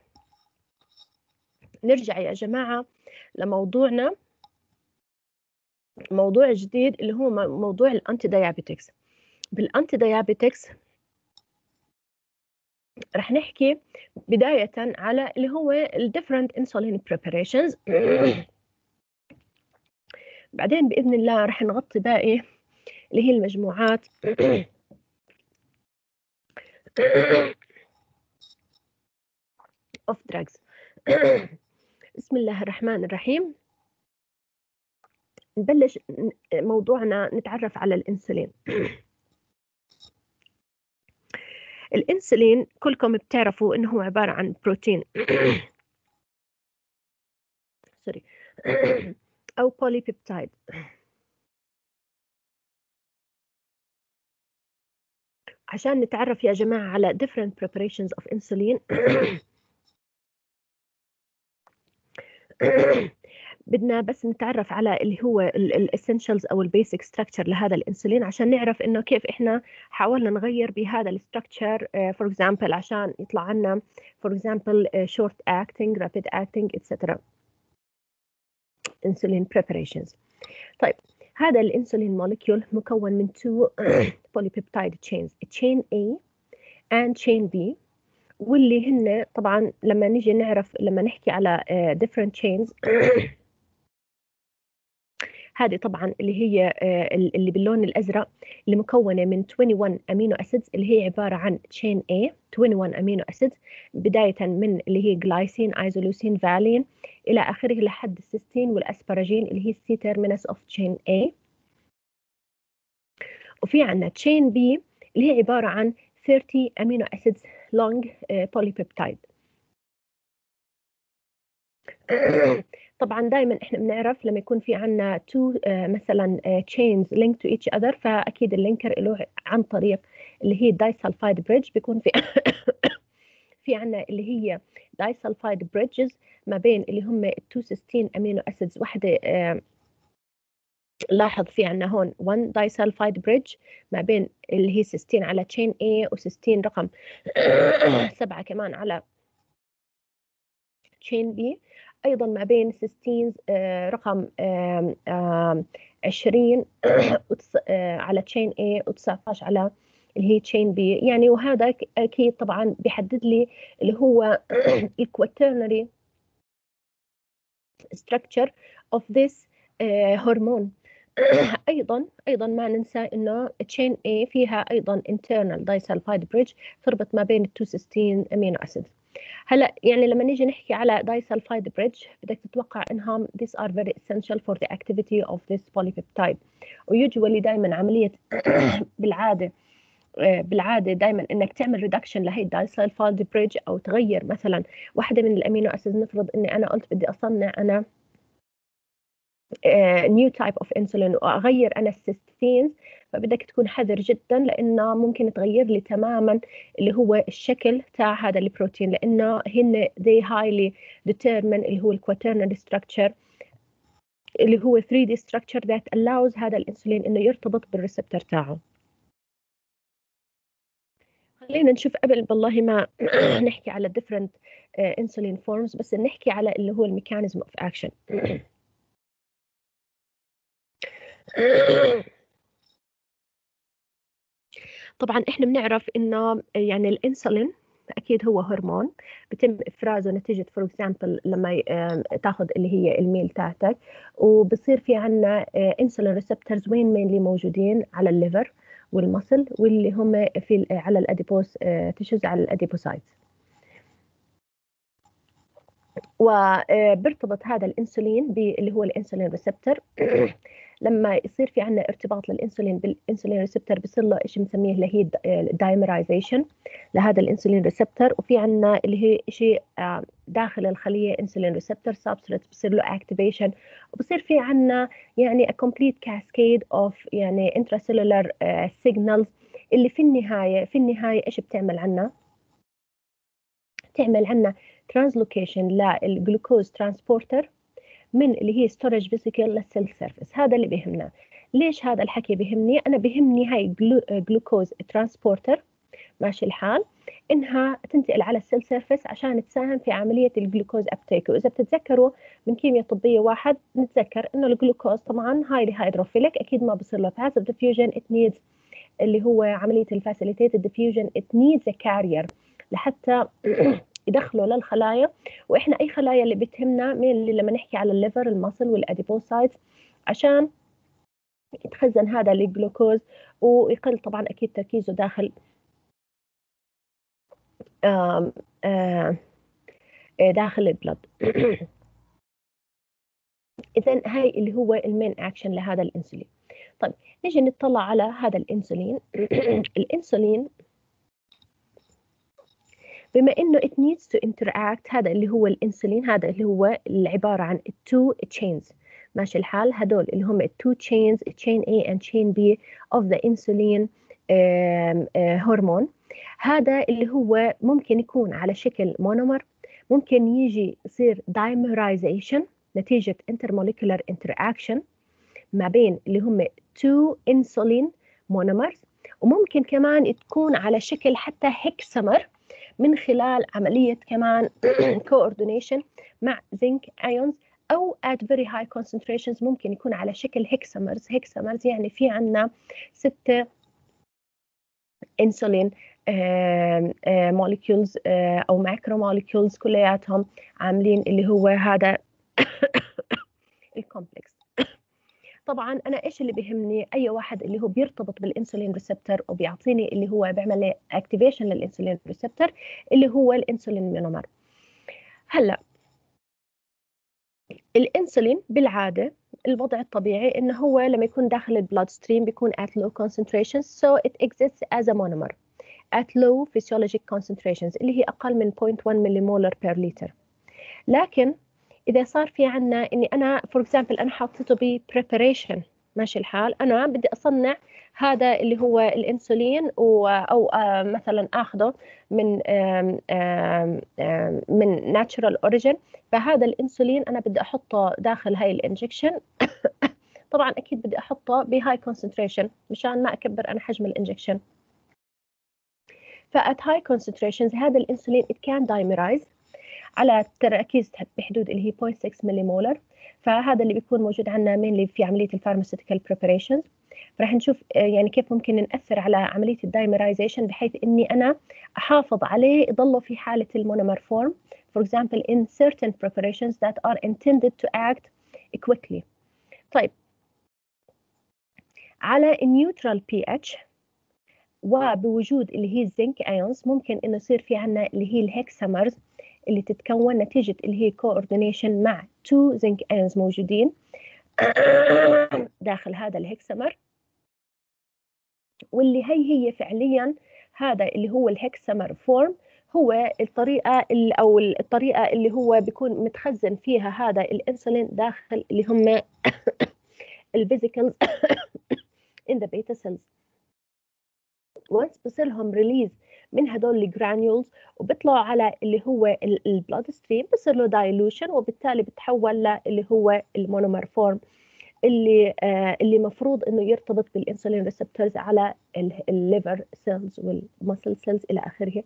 نرجع يا جماعة لموضوعنا، موضوع جديد اللي هو موضوع الانتي دايابيتكس. بالانتي دايابيتكس رح نحكي بداية على اللي هو ال different insulin preparations. بعدين بإذن الله رح نغطي باقي اللي هي المجموعات of drugs. بسم الله الرحمن الرحيم. نبلش موضوعنا، نتعرف على الانسولين. الانسولين كلكم بتعرفوا انه هو عبارة عن بروتين سوري او بوليبيبتايد. عشان نتعرف يا جماعة على different preparations of insulin بدنا بس نتعرف على اللي هو الاسينشالز او البيسك ستراكشر لهذا الانسولين، عشان نعرف انه كيف احنا حاولنا نغير بهذا الستراكشر فور اكزامبل عشان يطلع لنا فور اكزامبل شورت اكتنج، رابيد اكتنج اتسترا انسولين preparations. طيب هذا الانسولين موليكيول مكون من two polypeptide chains، chain A and chain B، واللي هن طبعا لما نيجي نعرف لما نحكي على different chains هذه طبعا اللي هي اللي باللون الازرق اللي مكونه من 21 امينو اسيدز، اللي هي عباره عن chain A 21 امينو اسيدز، بدايه من اللي هي جلايسين، ايزولوسين، فالين الى اخره لحد السيستين والاسباراجين اللي هي السي تيرمينس اوف chain A. وفي عندنا chain B اللي هي عباره عن 30 امينو اسيدز long polypeptide. طبعا دائما احنا بنعرف لما يكون في عندنا تو مثلا chains linked to each other، فاكيد اللينكر له عن طريق اللي هي دايسلفايد بريدج، بيكون في في عندنا اللي هي دايسلفايد بريدجز ما بين اللي هم التو سيستين امينو اسيدز. وحده لاحظ في عندنا هون 1 دايسلفايد بريدج ما بين اللي هي سيستين على chain A وسيستين رقم 7 كمان على chain B، أيضا ما بين سيستينز رقم 20 على chain A و19 على اللي هي chain B يعني. وهذا أكيد طبعا بيحدد لي اللي هو الquaternary structure of this hormone. أيضا ما ننسى إنه chain A فيها أيضا internal disulfide bridge تربط ما بين التو سيستين أمينو أسيد. هلا يعني لما نيجي نحكي على disulfide bridge بدك تتوقع انهم these are very essential for the activity of this polypeptide. ويوجوالي دائما عمليه بالعاده دائما انك تعمل reduction لهي disulfide bridge او تغير مثلا واحده من الامينو اسيد. نفرض اني انا قلت بدي اصنع انا new type of insulin واغير انا السيستينز، فبدك تكون حذر جدا لانه ممكن تغير لي تماما اللي هو الشكل تاع هذا البروتين، لانه هن they highly determine اللي هو الquaternary structure اللي هو 3D structure that allows هذا الانسولين انه يرتبط بالريسبتور تاعه. خلينا نشوف قبل بالله ما نحكي على different insulin forms، بس نحكي على اللي هو الميكانيزم of action. طبعا احنا بنعرف انه يعني الانسولين اكيد هو هرمون بتم افرازه نتيجه فور اكزامبل لما تاخذ اللي هي الميل تاعتك، وبصير في عندنا انسولين ريسبتورز وين مينلي موجودين على الليفر والمصل، واللي هم في على الاديبوس تشوز على الاديبوسايت. وبرتبط هذا الانسولين باللي هو الانسولين ريسبتور. لما يصير في عندنا ارتباط للانسولين بالانسولين ريسبتور بصير له شيء بنسميه اللي هي دايمرايزيشن لهذا الانسولين ريسبتور، وفي عندنا اللي هي شيء داخل الخليه انسولين ريسبتور سبستريت بصير له اكتيفيشن، وبصير في عندنا يعني a complete cascade of يعني intracellular signals اللي في النهايه ايش بتعمل عنا؟ تعمل عنا ترانسلوكيشن للجلوكوز ترانسبورتر من اللي هي ستورج فيسيكل للسيل سيرفيس. هذا اللي بيهمنا. ليش هذا الحكي بيهمني؟ انا بيهمني هاي جلوكوز ترانسبورتر ماشي الحال، انها تنتقل على السيل سيرفيس عشان تساهم في عمليه الجلوكوز ابتيك. واذا بتتذكروا من كيمياء طبيه واحد نتذكر انه الجلوكوز طبعا هايلي هيدروفيليك، اكيد ما بصير له passive diffusion، it needs اللي هو عمليه الفاسيليتيتد diffusion، it needs a carrier لحتى يدخلوا للخلايا. واحنا اي خلايا اللي بتهمنا من لما نحكي على الليفر، المصل والاديبوسايتس، عشان يتخزن هذا الجلوكوز ويقل طبعا اكيد تركيزه داخل داخل البلد. اذا هاي اللي هو المين اكشن لهذا الانسولين. طيب نيجي نطلع على هذا الانسولين. الانسولين بما انه it needs to interact، هذا اللي هو الانسولين، هذا اللي هو عباره عن two chains، ماشي الحال، هدول اللي هم two chains، chain A and chain B of the insulin هرمون. هذا اللي هو ممكن يكون على شكل مونومر، ممكن يجي يصير dimerization نتيجة intermolecular interaction ما بين اللي هم two insulin monomers، وممكن كمان تكون على شكل حتى هكسمر من خلال عملية كمان coordination مع zinc ions، أو at very high concentrations ممكن يكون على شكل هكسمرز. هكسمرز يعني في عنا 6 insulin molecules أو macromolecules كلياتهم عاملين اللي هو هذا الكومبلكس. طبعا انا ايش اللي بيهمني؟ اي واحد اللي هو بيرتبط بالانسولين ريسبتور وبيعطيني اللي هو بيعمل لي اكتيفيشن للانسولين ريسبتور اللي هو الانسولين مونومر. هلا الانسولين بالعاده الوضع الطبيعي انه هو لما يكون داخل البلاد ستريم بيكون at low concentrations so it exists as a monomer at low physiologic concentrations اللي هي اقل من 0.1 مليمولر per liter. لكن إذا صار في عنا إني أنا for example أنا حاطته ب preparation، ماشي الحال، أنا بدي أصنع هذا اللي هو الإنسولين أو مثلا أخذه من natural origin، فهذا الإنسولين أنا بدي أحطه داخل هاي الانجكشن. طبعا أكيد بدي أحطه بهاي concentration مشان ما أكبر أنا حجم الانجكشن. فat high concentrations هذا الإنسولين it can dimerize على تركيز بحدود اللي هي 0.6 مليمولر. فهذا اللي بيكون موجود عندنا mainly في عملية الفارماسيوتيكال preparations. راح نشوف يعني كيف ممكن نأثر على عملية الدايمرايزيشن بحيث إني أنا أحافظ عليه يضله في حالة المونومر form for example in certain preparations that are intended to act quickly. طيب على neutral pH وبوجود اللي هي الزنك ايونز ممكن انه يصير في عنا اللي هي الهكسامرز اللي تتكون نتيجة اللي هي coordination مع 2 زنك ايونز موجودين داخل هذا الهكسامر، واللي هي فعليا هذا اللي هو الهكسامر فورم هو الطريقة اللي هو بيكون متخزن فيها هذا الانسولين داخل اللي هم الفيزيكلز in the beta cells. once بصير لهم ريليز من هدول الجرانيولز وبيطلعوا على اللي هو البلاد ستريم، بصير له دايلوشن وبالتالي بتحول اللي هو المونومر فورم اللي مفروض انه يرتبط بالانسولين ريسبتورز على الليفر سيلز والمسل سيلز الى اخره.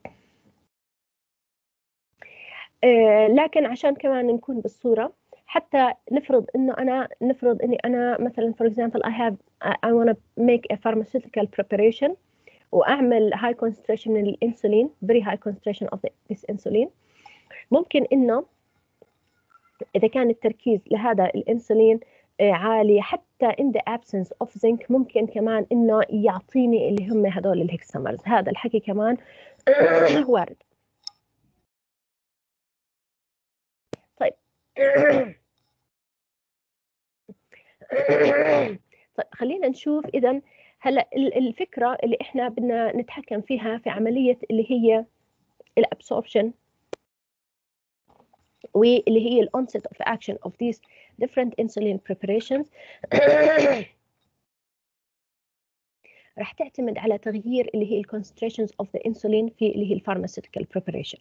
لكن عشان كمان نكون بالصوره، حتى نفرض اني انا مثلا for example I want to make a pharmaceutical preparation واعمل high concentration من الانسولين very high concentration of this insulin. ممكن انه اذا كان التركيز لهذا الانسولين عالي حتى in the absence of zinc ممكن كمان انه يعطيني اللي هم هذول الهكسامرز. هذا الحكي كمان وارد. طيب خلينا نشوف اذا هلا الفكره اللي احنا بدنا نتحكم فيها في عمليه اللي هي الابسوربشن واللي هي الonset of action of these different insulin preparations راح تعتمد على تغيير اللي هي concentrations of the insulin في اللي هي pharmaceutical preparation.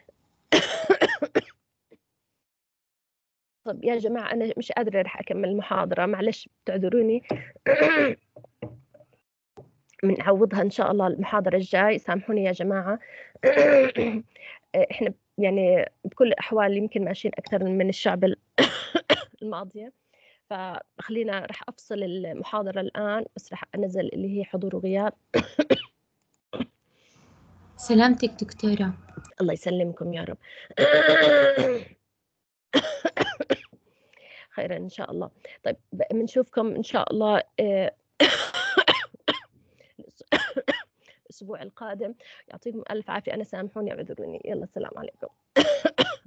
طب يا جماعة أنا مش قادرة راح أكمل المحاضرة، معلش تعذروني. بنعوضها إن شاء الله المحاضرة الجاي. سامحوني يا جماعة. إحنا يعني بكل الأحوال يمكن ماشيين أكثر من الشعب الماضية، فخلينا رح أفصل المحاضرة الآن، بس رح أنزل اللي هي حضور وغياب. سلامتك دكتورة. الله يسلمكم يا رب. خيرا إن شاء الله. طيب بنشوفكم إن شاء الله الأسبوع القادم. يعطيكم ألف عافية. أنا سامحوني اعذروني. يلا السلام عليكم.